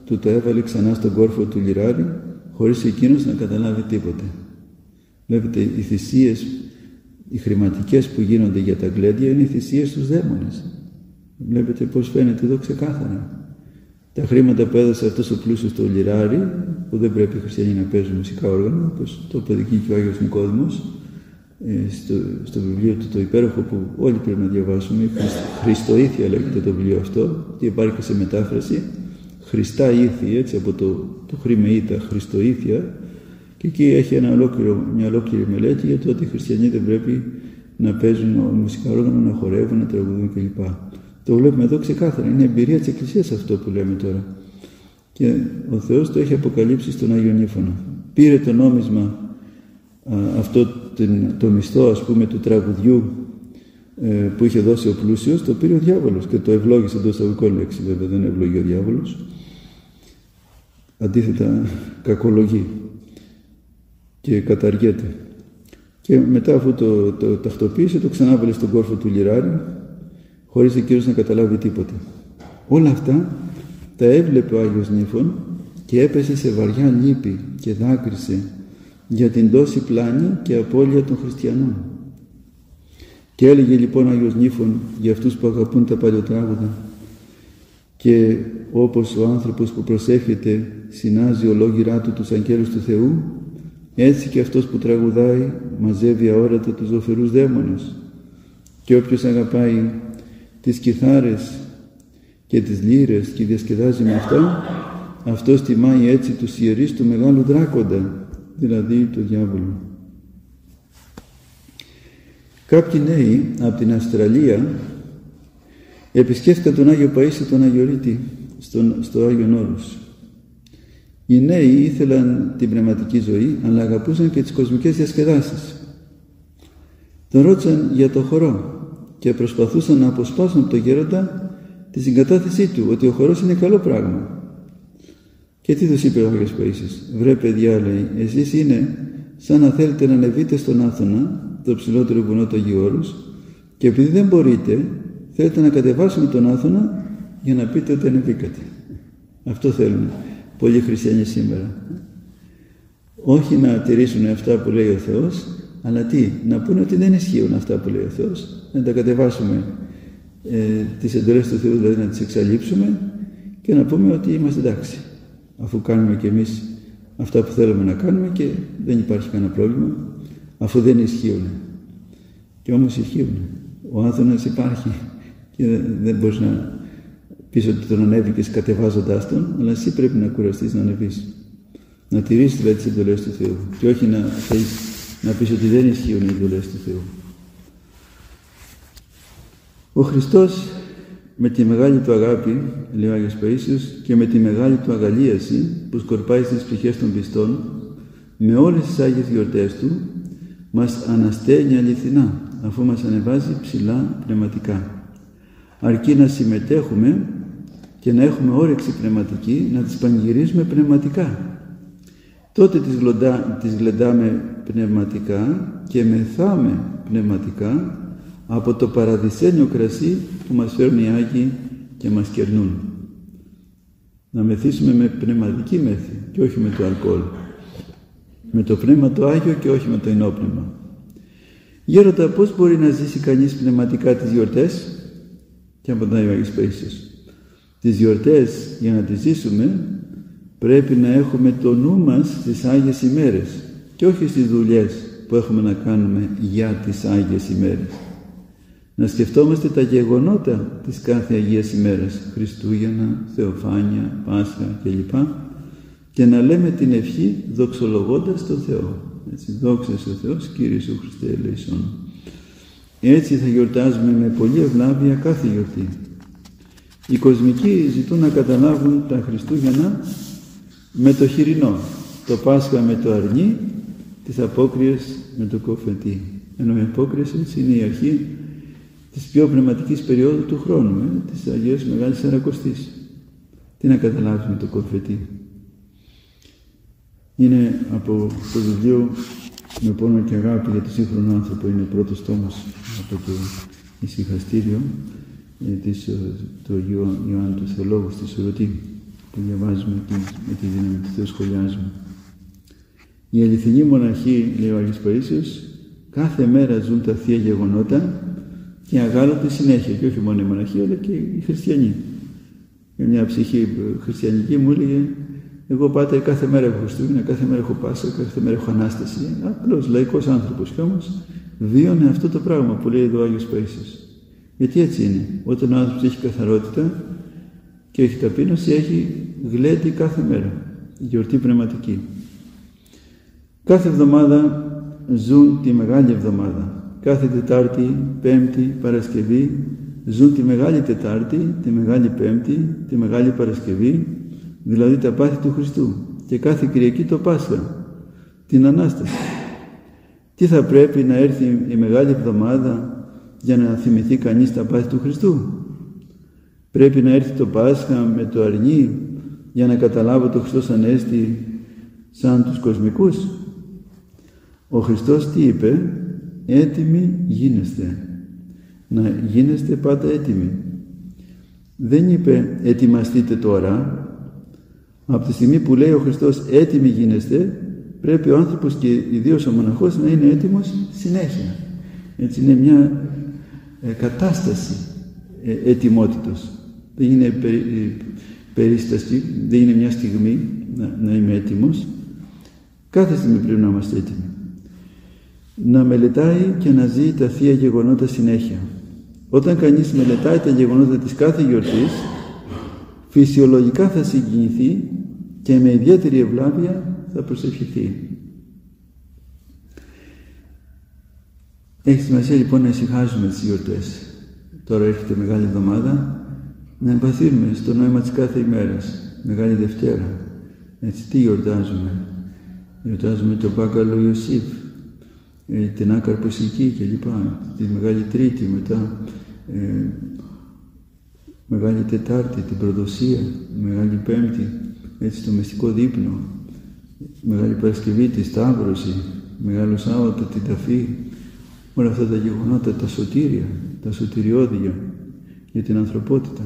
Speaker 1: του το έβαλε ξανά στον κόρφο του λιράρι, χωρίς εκείνος να καταλάβει τίποτε. Βλέπετε, οι θυσίες, οι χρηματικές που γίνονται για τα γλέντια είναι οι θυσίες στους δαίμονες. Βλέπετε πώς φαίνεται εδώ ξεκάθαρα. Τα χρήματα που έδωσε αυτός ο πλούσιος στο λιράρι, που δεν πρέπει οι χριστιανοί να παίζουν μουσικά όργανα, όπως το παιδική και ο Άγιος Νικόδημος, στο, στο βιβλίο του το υπέροχο που όλοι πρέπει να διαβάσουμε, Χριστοήθεια λέγεται το βιβλίο αυτό, και υπάρχει και σε μετάφραση, Χριστά ήθη, έτσι από το, το χρημεΐτα, Χριστοήθεια, και εκεί έχει ένα ολόκληρο, μια ολόκληρη μελέτη για το ότι οι χριστιανοί δεν πρέπει να παίζουν μουσικά όργανα, να χορεύουν, να τραγουδούν κλπ. Το βλέπουμε εδώ ξεκάθαρα. Είναι εμπειρία της Εκκλησίας αυτό που λέμε τώρα. Και ο Θεός το έχει αποκαλύψει στον Άγιο Νύφωνα. Πήρε το νόμισμα, α, αυτό την, το μισθό ας πούμε του τραγουδιού ε, που είχε δώσει ο πλούσιος, το πήρε ο διάβολος και το ευλόγησε, εντός εισαγωγικών λέξη βέβαια, δεν ευλογεί ο διάβολος. Αντίθετα κακολογεί και καταργέται. Και μετά αφού το, το, το τακτοποίησε, το ξανάβαλε στον κόρφο του λιράρι, χωρίς εκείνος να καταλάβει τίποτε. Όλα αυτά τα έβλεπε ο Άγιος Νύφων και έπεσε σε βαριά λύπη και δάκρυσε για την τόση πλάνη και απώλεια των χριστιανών. Και έλεγε λοιπόν ο Άγιος Νύφων για αυτούς που αγαπούν τα παλιοτράγουδα, και όπως ο άνθρωπος που προσεύχεται συνάζει ολόγυρά του τους αγγέλους του Θεού, έτσι και αυτός που τραγουδάει μαζεύει αόρατα τους ζωφερούς δαίμονες. Και όποιος αγαπάει τις κιθάρες και τις λύρες και διασκεδάζει με αυτά, αυτός τιμάει έτσι τους ιερείς του μεγάλου δράκοντα, δηλαδή του διάβολου. Κάποιοι νέοι από την Αυστραλία επισκέφθηκαν τον Άγιο Παΐσιο τον Αγιορείτη στον, στο Άγιον Όρος. Οι νέοι ήθελαν την πνευματική ζωή, αλλά αγαπούσαν και τις κοσμικές διασκεδάσεις. Τον ρώτησαν για το χορό και προσπαθούσαν να αποσπάσουν από τον γέροντα τη συγκατάθεσή του, ότι ο χορός είναι καλό πράγμα. Και τι τους είπε ο Άγιος Παΐσιος? Βρε παιδιά, λέει, εσείς είναι σαν να θέλετε να ανεβείτε στον Άθωνα, το ψηλότερο βουνό του Αγίου Όρους, και επειδή δεν μπορείτε, θέλετε να κατεβάσουμε τον Άθωνα για να πείτε ότι ανεβήκατε. Αυτό θέλουν πολλοί χριστιανοί σήμερα. Όχι να τηρήσουν αυτά που λέει ο Θεός, αλλά τι, να πούνε ότι δεν ισχύουν αυτά που λέει ο Θεός, να τα κατεβάσουμε, ε, τις εντολές του Θεού, δηλαδή να τις εξαλείψουμε και να πούμε ότι είμαστε εντάξει, αφού κάνουμε και εμείς αυτά που θέλουμε να κάνουμε και δεν υπάρχει κανένα πρόβλημα, αφού δεν ισχύουν. Και όμως ισχύουν. Ο Άθωνας υπάρχει και δεν μπορείς να πεις ότι τον ανέβηκες κατεβάζοντάς τον, αλλά εσύ πρέπει να κουραστείς να ανεβείς. Να τηρήσεις δηλαδή τις εντολές του Θεού και όχι να θέλεις να πεις ότι δεν ισχύουν οι εντολές του Θεού. Ο Χριστός με τη μεγάλη του αγάπη, λέει ο Άγιος Παΐσιος, και με τη μεγάλη του αγαλίαση που σκορπάει στις ψυχές των πιστών, με όλες τις Άγιες γιορτές του, μας αναστέλνει αληθινά, αφού μας ανεβάζει ψηλά πνευματικά. Αρκεί να συμμετέχουμε και να έχουμε όρεξη πνευματική, να τις πανηγυρίζουμε πνευματικά. Τότε τις, γλοντά, τις γλεντάμε πνευματικά και μεθάμε πνευματικά από το παραδεισένιο κρασί που μας φέρνουν οι Άγιοι και μας κερνούν. Να μεθύσουμε με πνευματική μέθη και όχι με το αλκοόλ. Με το πνεύμα το Άγιο και όχι με το ενόπνευμα. Γέροντα, πώς μπορεί να ζήσει κανείς πνευματικά τις γιορτές? Και απαντάει ο Άγιος Παΐσιος. Τις γιορτές, για να τις ζήσουμε, πρέπει να έχουμε το νου μας στις Άγιες ημέρες και όχι στις δουλειές που έχουμε να κάνουμε για τις Άγιες ημέρες. Να σκεφτόμαστε τα γεγονότα της κάθε Αγίας ημέρας, Χριστούγεννα, Θεοφάνεια, Πάσχα κλπ. Και να λέμε την ευχή δοξολογώντας τον Θεό. Έτσι, δόξα σε ο Θεός, Κύριε Σου Χριστέ ελεησόν. Έτσι θα γιορτάζουμε με πολλή ευλάβεια κάθε γιορτή. Οι κοσμικοί ζητούν να καταλάβουν τα Χριστούγεννα με το χοιρινό, το Πάσχα με το αρνί, τις απόκριες με το κοφετί. Ενώ οι απόκριες είναι η αρχή της πιο πνευματικής περίοδου του χρόνου, ε, της Αγίας Μεγάλης Σαρακοστής. Τι να καταλάβεις με το κοφετί? Είναι από το βιβλίο «Με πόνο και αγάπη για τον σύγχρονο άνθρωπο», είναι ο πρώτος τόμος από το ησυχαστήριο ε, της, του Αγίου Ιωάννου του Θεολόγου στη Σουρωτή. που διαβάζουμε και με τη δύναμη του Θεού σχολιάζουμε. Οι αληθινοί μοναχοί, λέει ο Άγιος Παΐσιος, κάθε μέρα ζουν τα Θεία Γεγονότα και αγάλλονται συνέχεια, και όχι μόνο οι μοναχοί, αλλά και οι χριστιανοί. Και μια ψυχή χριστιανική μου έλεγε, εγώ πάτερ κάθε μέρα έχω Χριστούγεννα, κάθε μέρα έχω Πάσχα, κάθε μέρα έχω Ανάσταση. Απλώς λαϊκός άνθρωπος, και όμως βίωνε αυτό το πράγμα που λέει εδώ ο Άγιος Παΐσιος. Γιατί έτσι είναι. Όταν ο άνθρωπος έχει καθαρότητα και έχει ταπείνωση, έχει γλέντι κάθε μέρα. Γιορτή πνευματική. Κάθε εβδομάδα ζουν τη Μεγάλη Εβδομάδα. Κάθε Τετάρτη, Πέμπτη, Παρασκευή ζουν τη Μεγάλη Τετάρτη, τη Μεγάλη Πέμπτη, τη Μεγάλη Παρασκευή, δηλαδή τα πάθη του Χριστού. Και κάθε Κυριακή το Πάσχα, την Ανάσταση. Τι θα πρέπει να έρθει η Μεγάλη Εβδομάδα για να θυμηθεί κανείς τα πάθη του Χριστού? Πρέπει να έρθει το Πάσχα με το αρνί για να καταλάβω το Χριστός Ανέστη σαν τους κοσμικούς? Ο Χριστός τι είπε? Έτοιμοι γίνεστε. Να γίνεστε πάντα έτοιμοι. Δεν είπε ετοιμαστείτε τώρα. Από τη στιγμή που λέει ο Χριστός έτοιμοι γίνεστε, πρέπει ο άνθρωπος και ιδίως ο μοναχός να είναι έτοιμος συνέχεια. Έτσι είναι μια ε, κατάσταση ε, ετοιμότητος. Δεν είναι περί, ε, περίσταση, δεν είναι μια στιγμή να, να είμαι έτοιμος. Κάθε στιγμή πρέπει να είμαστε έτοιμοι. Να μελετάει και να ζει τα Θεία Γεγονότα συνέχεια. Όταν κανείς μελετάει τα γεγονότα της κάθε γιορτής, φυσιολογικά θα συγκινηθεί και με ιδιαίτερη ευλάβεια θα προσευχηθεί. Έχει σημασία λοιπόν να ησυχάζουμε τις γιορτές. Τώρα έρχεται Μεγάλη Εβδομάδα, να εμπαθύνουμε στο νόημα της κάθε ημέρας. Μεγάλη Δευτέρα. Έτσι τι γιορτάζουμε? Γιορτάζουμε τον Πάκαλο Ιωσήφ, την Άκαρποσική κλπ. Τη Μεγάλη Τρίτη, μετά ε, Μεγάλη Τετάρτη, την Προδοσία, Μεγάλη Πέμπτη, έτσι το μυστικό δείπνο, Μεγάλη Παρασκευή, τη Σταύρωση, Μεγάλο Σάββατο, την Ταφή, όλα αυτά τα γεγονότα, τα σωτήρια, τα σωτηριώδια για την ανθρωπότητα.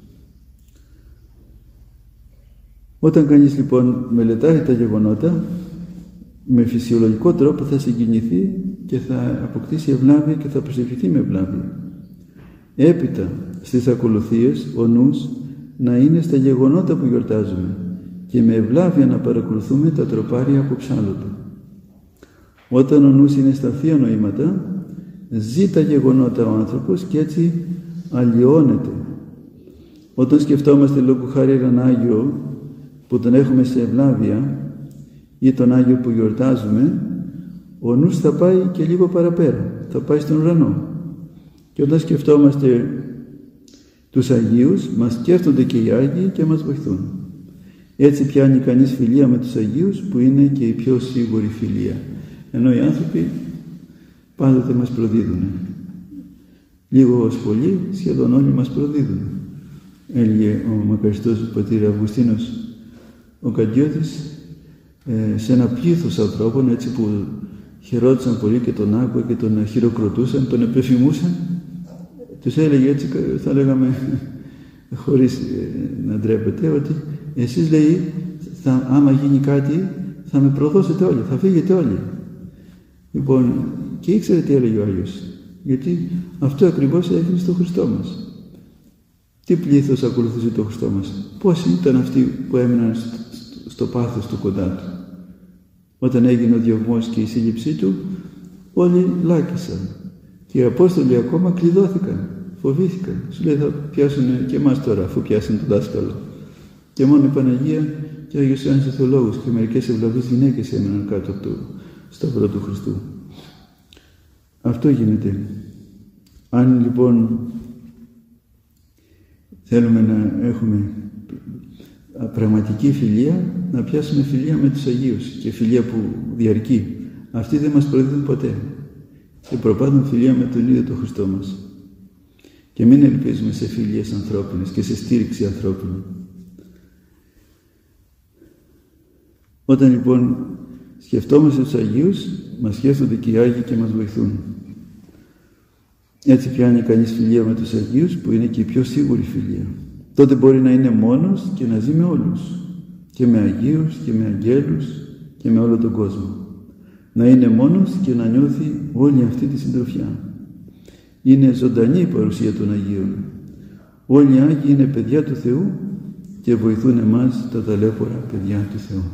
Speaker 1: Όταν κανείς λοιπόν μελετάει τα γεγονότα, με φυσιολογικό τρόπο θα συγκινηθεί και θα αποκτήσει ευλάβεια και θα προσευχηθεί με ευλάβεια. Έπειτα στις ακολουθίες ο νους να είναι στα γεγονότα που γιορτάζουμε και με ευλάβεια να παρακολουθούμε τα τροπάρια από ψάλλοντα. Όταν ο νους είναι στα Θεία Νοήματα, ζει τα γεγονότα ο άνθρωπος και έτσι αλλοιώνεται. Όταν σκεφτόμαστε λόγω χάρη έναν Άγιο που τον έχουμε σε ευλάβεια ή τον Άγιο που γιορτάζουμε, ο νους θα πάει και λίγο παραπέρα, θα πάει στον ουρανό. Και όταν σκεφτόμαστε τους Αγίους, μας σκέφτονται και οι Άγιοι και μας βοηθούν. Έτσι πιάνει κανείς φιλία με τους Αγίους, που είναι και η πιο σίγουρη φιλία. Ενώ οι άνθρωποι πάντοτε μας προδίδουν. Λίγο ως πολύ, σχεδόν όλοι μας προδίδουν. Έλεγε ο μακαριστός πατήρ Αυγουστίνος ο Καντιώτης, ε, σε ένα πλήθος ανθρώπων, έτσι που χαιρόντουσαν πολύ και τον άκουα και τον χειροκροτούσαν, τον επεφημούσαν, τους έλεγε έτσι, θα λέγαμε χωρίς ε, να ντρέπεται, ότι εσείς, λέει, θα, άμα γίνει κάτι θα με προδώσετε όλοι, θα φύγετε όλοι. Λοιπόν, και ήξερε τι έλεγε ο Άγιος, γιατί αυτό ακριβώς έγινε στο Χριστό μας. Τι πλήθος ακολουθούσε το Χριστό μας? Πώς ήταν αυτοί που έμειναν στο, στο, στο πάθος του κοντά του? Όταν έγινε ο διωγμός και η σύλληψή του, όλοι λάκησαν. Και οι Απόστολοι ακόμα κλειδώθηκαν, φοβήθηκαν. Σου λέει, θα πιάσουν και εμάς τώρα, αφού πιάσουν τον δάσκαλο. Και μόνο η Παναγία και ο Άγιος Ιωάννης ο Θεολόγος και μερικές ευλαβείς γυναίκες έμειναν κάτω από το σταυρό του Χριστού. Αυτό γίνεται. Αν λοιπόν θέλουμε να έχουμε πραγματική φιλία, να πιάσουμε φιλία με τους Αγίους, και φιλία που διαρκεί. Αυτοί δεν μας προδίδουν ποτέ και προπάντων φιλία με τον ίδιο τον Χριστό μας. Και μην ελπίζουμε σε φιλίες ανθρώπινες και σε στήριξη ανθρώπινη. Όταν λοιπόν σκεφτόμαστε τους Αγίους, μας σκέφτονται και οι Άγιοι και μας βοηθούν. Έτσι πιάνει κανείς φιλία με τους Αγίους, που είναι και η πιο σίγουρη φιλία. τότε μπορεί να είναι μόνος και να ζει με όλους, και με Αγίους και με Αγγέλους και με όλο τον κόσμο. Να είναι μόνος και να νιώθει όλη αυτή τη συντροφιά. Είναι ζωντανή η παρουσία των Αγίων. Όλοι οι Άγιοι είναι παιδιά του Θεού και βοηθούν εμάς τα ταλέπορα παιδιά του Θεού.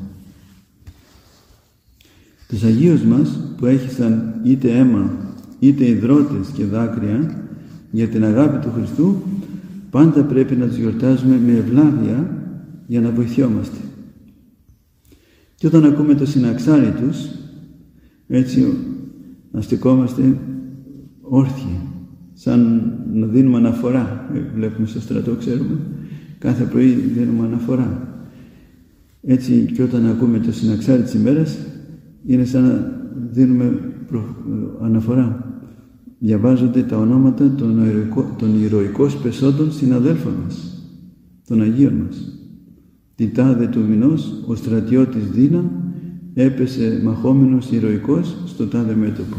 Speaker 1: Τους Αγίους μας που έχησαν είτε αίμα είτε υδρότες και δάκρυα για την αγάπη του Χριστού, πάντα πρέπει να τους γιορτάζουμε με ευλάβεια για να βοηθιόμαστε. Και όταν ακούμε το συναξάρι τους, έτσι να στεκόμαστε όρθιοι, σαν να δίνουμε αναφορά. Βλέπουμε στο στρατό, ξέρουμε, κάθε πρωί δίνουμε αναφορά. Έτσι και όταν ακούμε το συναξάρι της ημέρας, είναι σαν να δίνουμε προ... αναφορά. Διαβάζονται τα ονόματα των, ηρωικό... των ηρωικών σπεσόντων συναδέλφων μας, των Αγίων μας. Την τάδε του μηνός ο στρατιώτης Δίνα έπεσε μαχόμενος ηρωικός στο τάδε μέτωπο.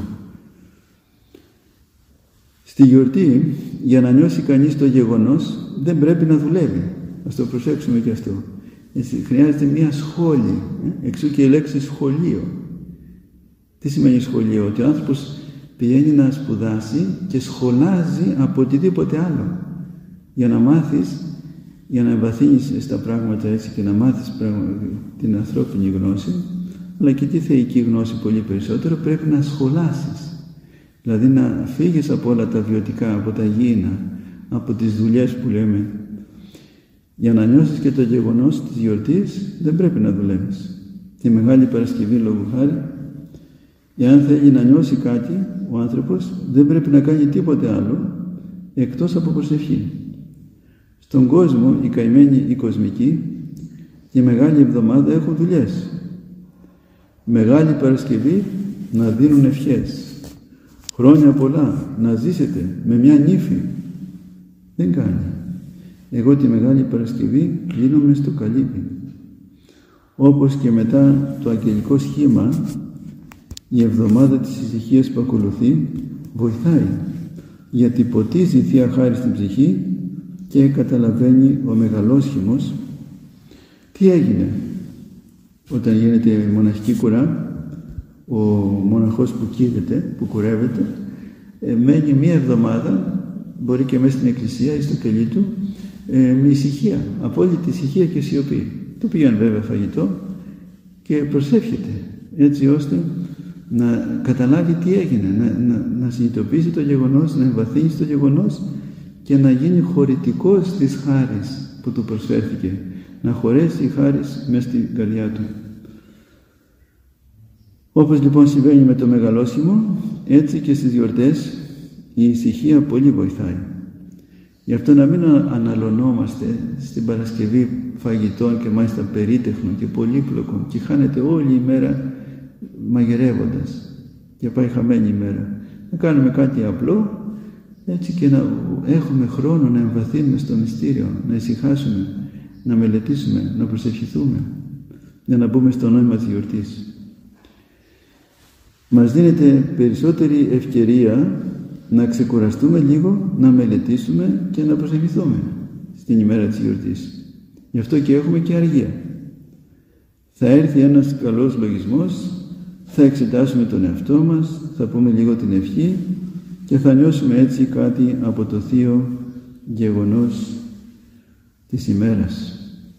Speaker 1: Στη γιορτή, για να νιώσει κανείς το γεγονός, δεν πρέπει να δουλεύει. Ας το προσέξουμε και αυτό. Έτσι, χρειάζεται μια σχόλη, ε? εξού και η λέξη σχολείο. Τι σημαίνει σχολείο? Ότι ο άνθρωπος πηγαίνει να σπουδάσει και σχολάζει από οτιδήποτε άλλο. Για να μάθεις, για να εμβαθύνεις στα πράγματα έτσι και να μάθεις την ανθρώπινη γνώση, αλλά και τη θεϊκή γνώση πολύ περισσότερο, πρέπει να σχολάσεις. Δηλαδή να φύγεις από όλα τα βιωτικά, από τα γήινα, από τις δουλειές που λέμε. Για να νιώσεις και το γεγονός της γιορτής δεν πρέπει να δουλεύεις. Τη Μεγάλη Παρασκευή λόγου χάρη, εάν θέλει να νιώσει κάτι ο άνθρωπος, δεν πρέπει να κάνει τίποτε άλλο εκτός από προσευχή. Στον κόσμο οι καημένοι οι κοσμικοί τη Μεγάλη Εβδομάδα έχουν δουλειές. Μεγάλη Παρασκευή να δίνουν ευχές. Χρόνια πολλά να ζήσετε με μια νύφη. Δεν κάνει. Εγώ τη Μεγάλη Παρασκευή κλείνομαι στο καλύπι. Όπως και μετά το αγγελικό σχήμα, η εβδομάδα της ησυχίας που ακολουθεί βοηθάει, γιατί ποτίζει η Θεία Χάρη στην ψυχή και καταλαβαίνει ο μεγαλόσχημος τι έγινε. Όταν γίνεται η μοναχική κουρά, ο μοναχός που κοίταται, που κουρεύεται, ε, μένει μία εβδομάδα, μπορεί και μέσα στην εκκλησία ή στο κελί του, ε, με ησυχία, απόλυτη ησυχία και σιωπή. Του πήγαν βέβαια φαγητό και προσεύχεται, έτσι ώστε να καταλάβει τι έγινε, να, να, να συνειδητοποιήσει το γεγονός, να εμβαθύνει στο γεγονός και να γίνει χωρητικός της χάρης που του προσφέρθηκε, να χωρέσει η χάρις μέσα στην καρδιά του. Όπως λοιπόν συμβαίνει με το μεγαλόσχημο, έτσι και στις γιορτές η ησυχία πολύ βοηθάει. Γι' αυτό να μην αναλωνόμαστε στην Παρασκευή φαγητών και μάλιστα περίτεχνων και πολύπλοκων και χάνεται όλη η μέρα μαγειρεύοντας και πάει χαμένη η μέρα. Να κάνουμε κάτι απλό, έτσι και να έχουμε χρόνο να εμβαθύνουμε στο μυστήριο, να ησυχάσουμε, να μελετήσουμε, να προσευχηθούμε, για να μπούμε στο νόημα της γιορτής. Μας δίνεται περισσότερη ευκαιρία να ξεκουραστούμε λίγο, να μελετήσουμε και να προσευχηθούμε στην ημέρα της γιορτής. Γι' αυτό και έχουμε και αργία. Θα έρθει ένας καλός λογισμός, θα εξετάσουμε τον εαυτό μας, θα πούμε λίγο την ευχή και θα νιώσουμε έτσι κάτι από το θείο γεγονός της ημέρας.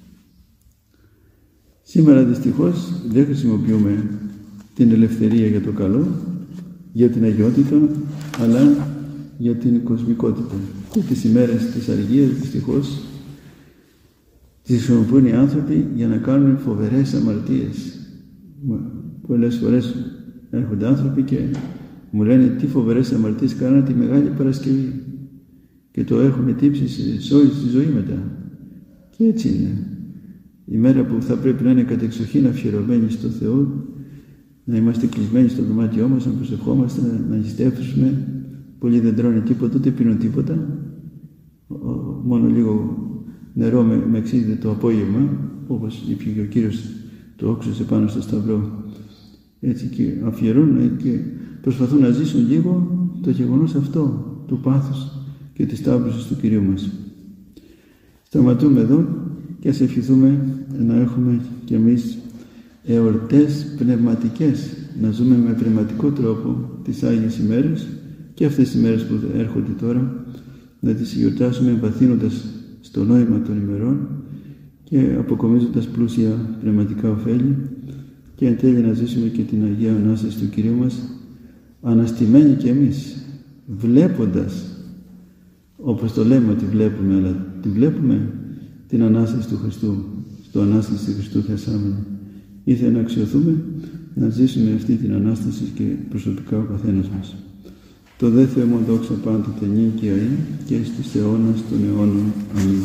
Speaker 1: Σήμερα δυστυχώς δεν χρησιμοποιούμε την ελευθερία για το καλό, για την αγιότητα, αλλά για την κοσμικότητα. Και τις ημέρες της αργίας δυστυχώς τις χρησιμοποιούν οι άνθρωποι για να κάνουν φοβερές αμαρτίες. Πολλές φορές έρχονται άνθρωποι και μου λένε τι φοβερές αμαρτίες κάνανε τη Μεγάλη Παρασκευή και το έχουν τύψει σε όλη τη ζωή μετά. Και έτσι είναι. Η μέρα που θα πρέπει να είναι κατεξοχήν αφιερωμένη στο Θεό, να είμαστε κλεισμένοι στο δωμάτιό μας, να προσευχόμαστε, να νηστεύσουμε. Πολλοί δεν τρώνε τίποτα, ούτε πίνουν τίποτα. Μόνο λίγο νερό με, με εξίδεται το απόγευμα, όπως είπε και ο Κύριος, το όξωσε πάνω στο Σταυρό. Έτσι και αφιερώνουν και προσπαθούν να ζήσουν λίγο το γεγονός αυτό του πάθους και της τάμπρωσης του Κυρίου μας. Σταματούμε εδώ και ας ευχηθούμε να έχουμε κι εμείς εορτές πνευματικές, να ζούμε με πνευματικό τρόπο τις Άγιες ημέρες και αυτές τις ημέρες που έρχονται τώρα, να τις γιορτάσουμε εμπαθύνοντας στο νόημα των ημερών και αποκομίζοντας πλούσια πνευματικά ωφέλη και εν τέλει να ζήσουμε και την Αγία Ανάσταση του Κυρίου μας αναστημένοι κι εμείς, βλέποντας, όπως το λέμε ότι βλέπουμε, αλλά τη βλέπουμε την Ανάσταση του Χριστού, στο Ανάσταση του Χριστού θεσάμενη. Ήθελα να αξιοθούμε να ζήσουμε αυτή την Ανάσταση και προσωπικά ο καθένας μας. Το δε Θεό δόξα πάντοτε νυν και αεί και στους αιώνας των αιώνων. Αμήν.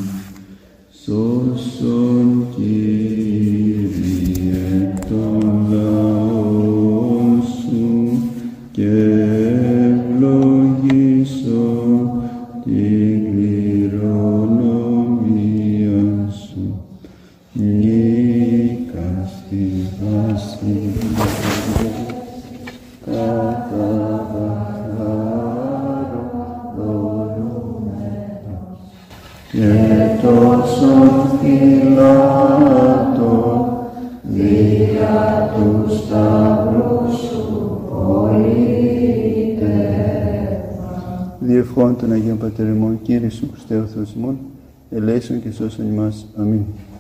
Speaker 1: Σώσον Κύριε τον λαό σου και ευλογήσον την κληρονομία σου. Νίκα στη βασιλεία κατά βαχάρο δωρούμενος και τόσον φυλάτων δια του σταυρού σου πολίτευμα. Διευχών των Αγίων Πατέρ ημών, Κύριε Ιησού Χριστέ ο Θεός ημών, ελέησον και σώσον ημάς. Αμήν.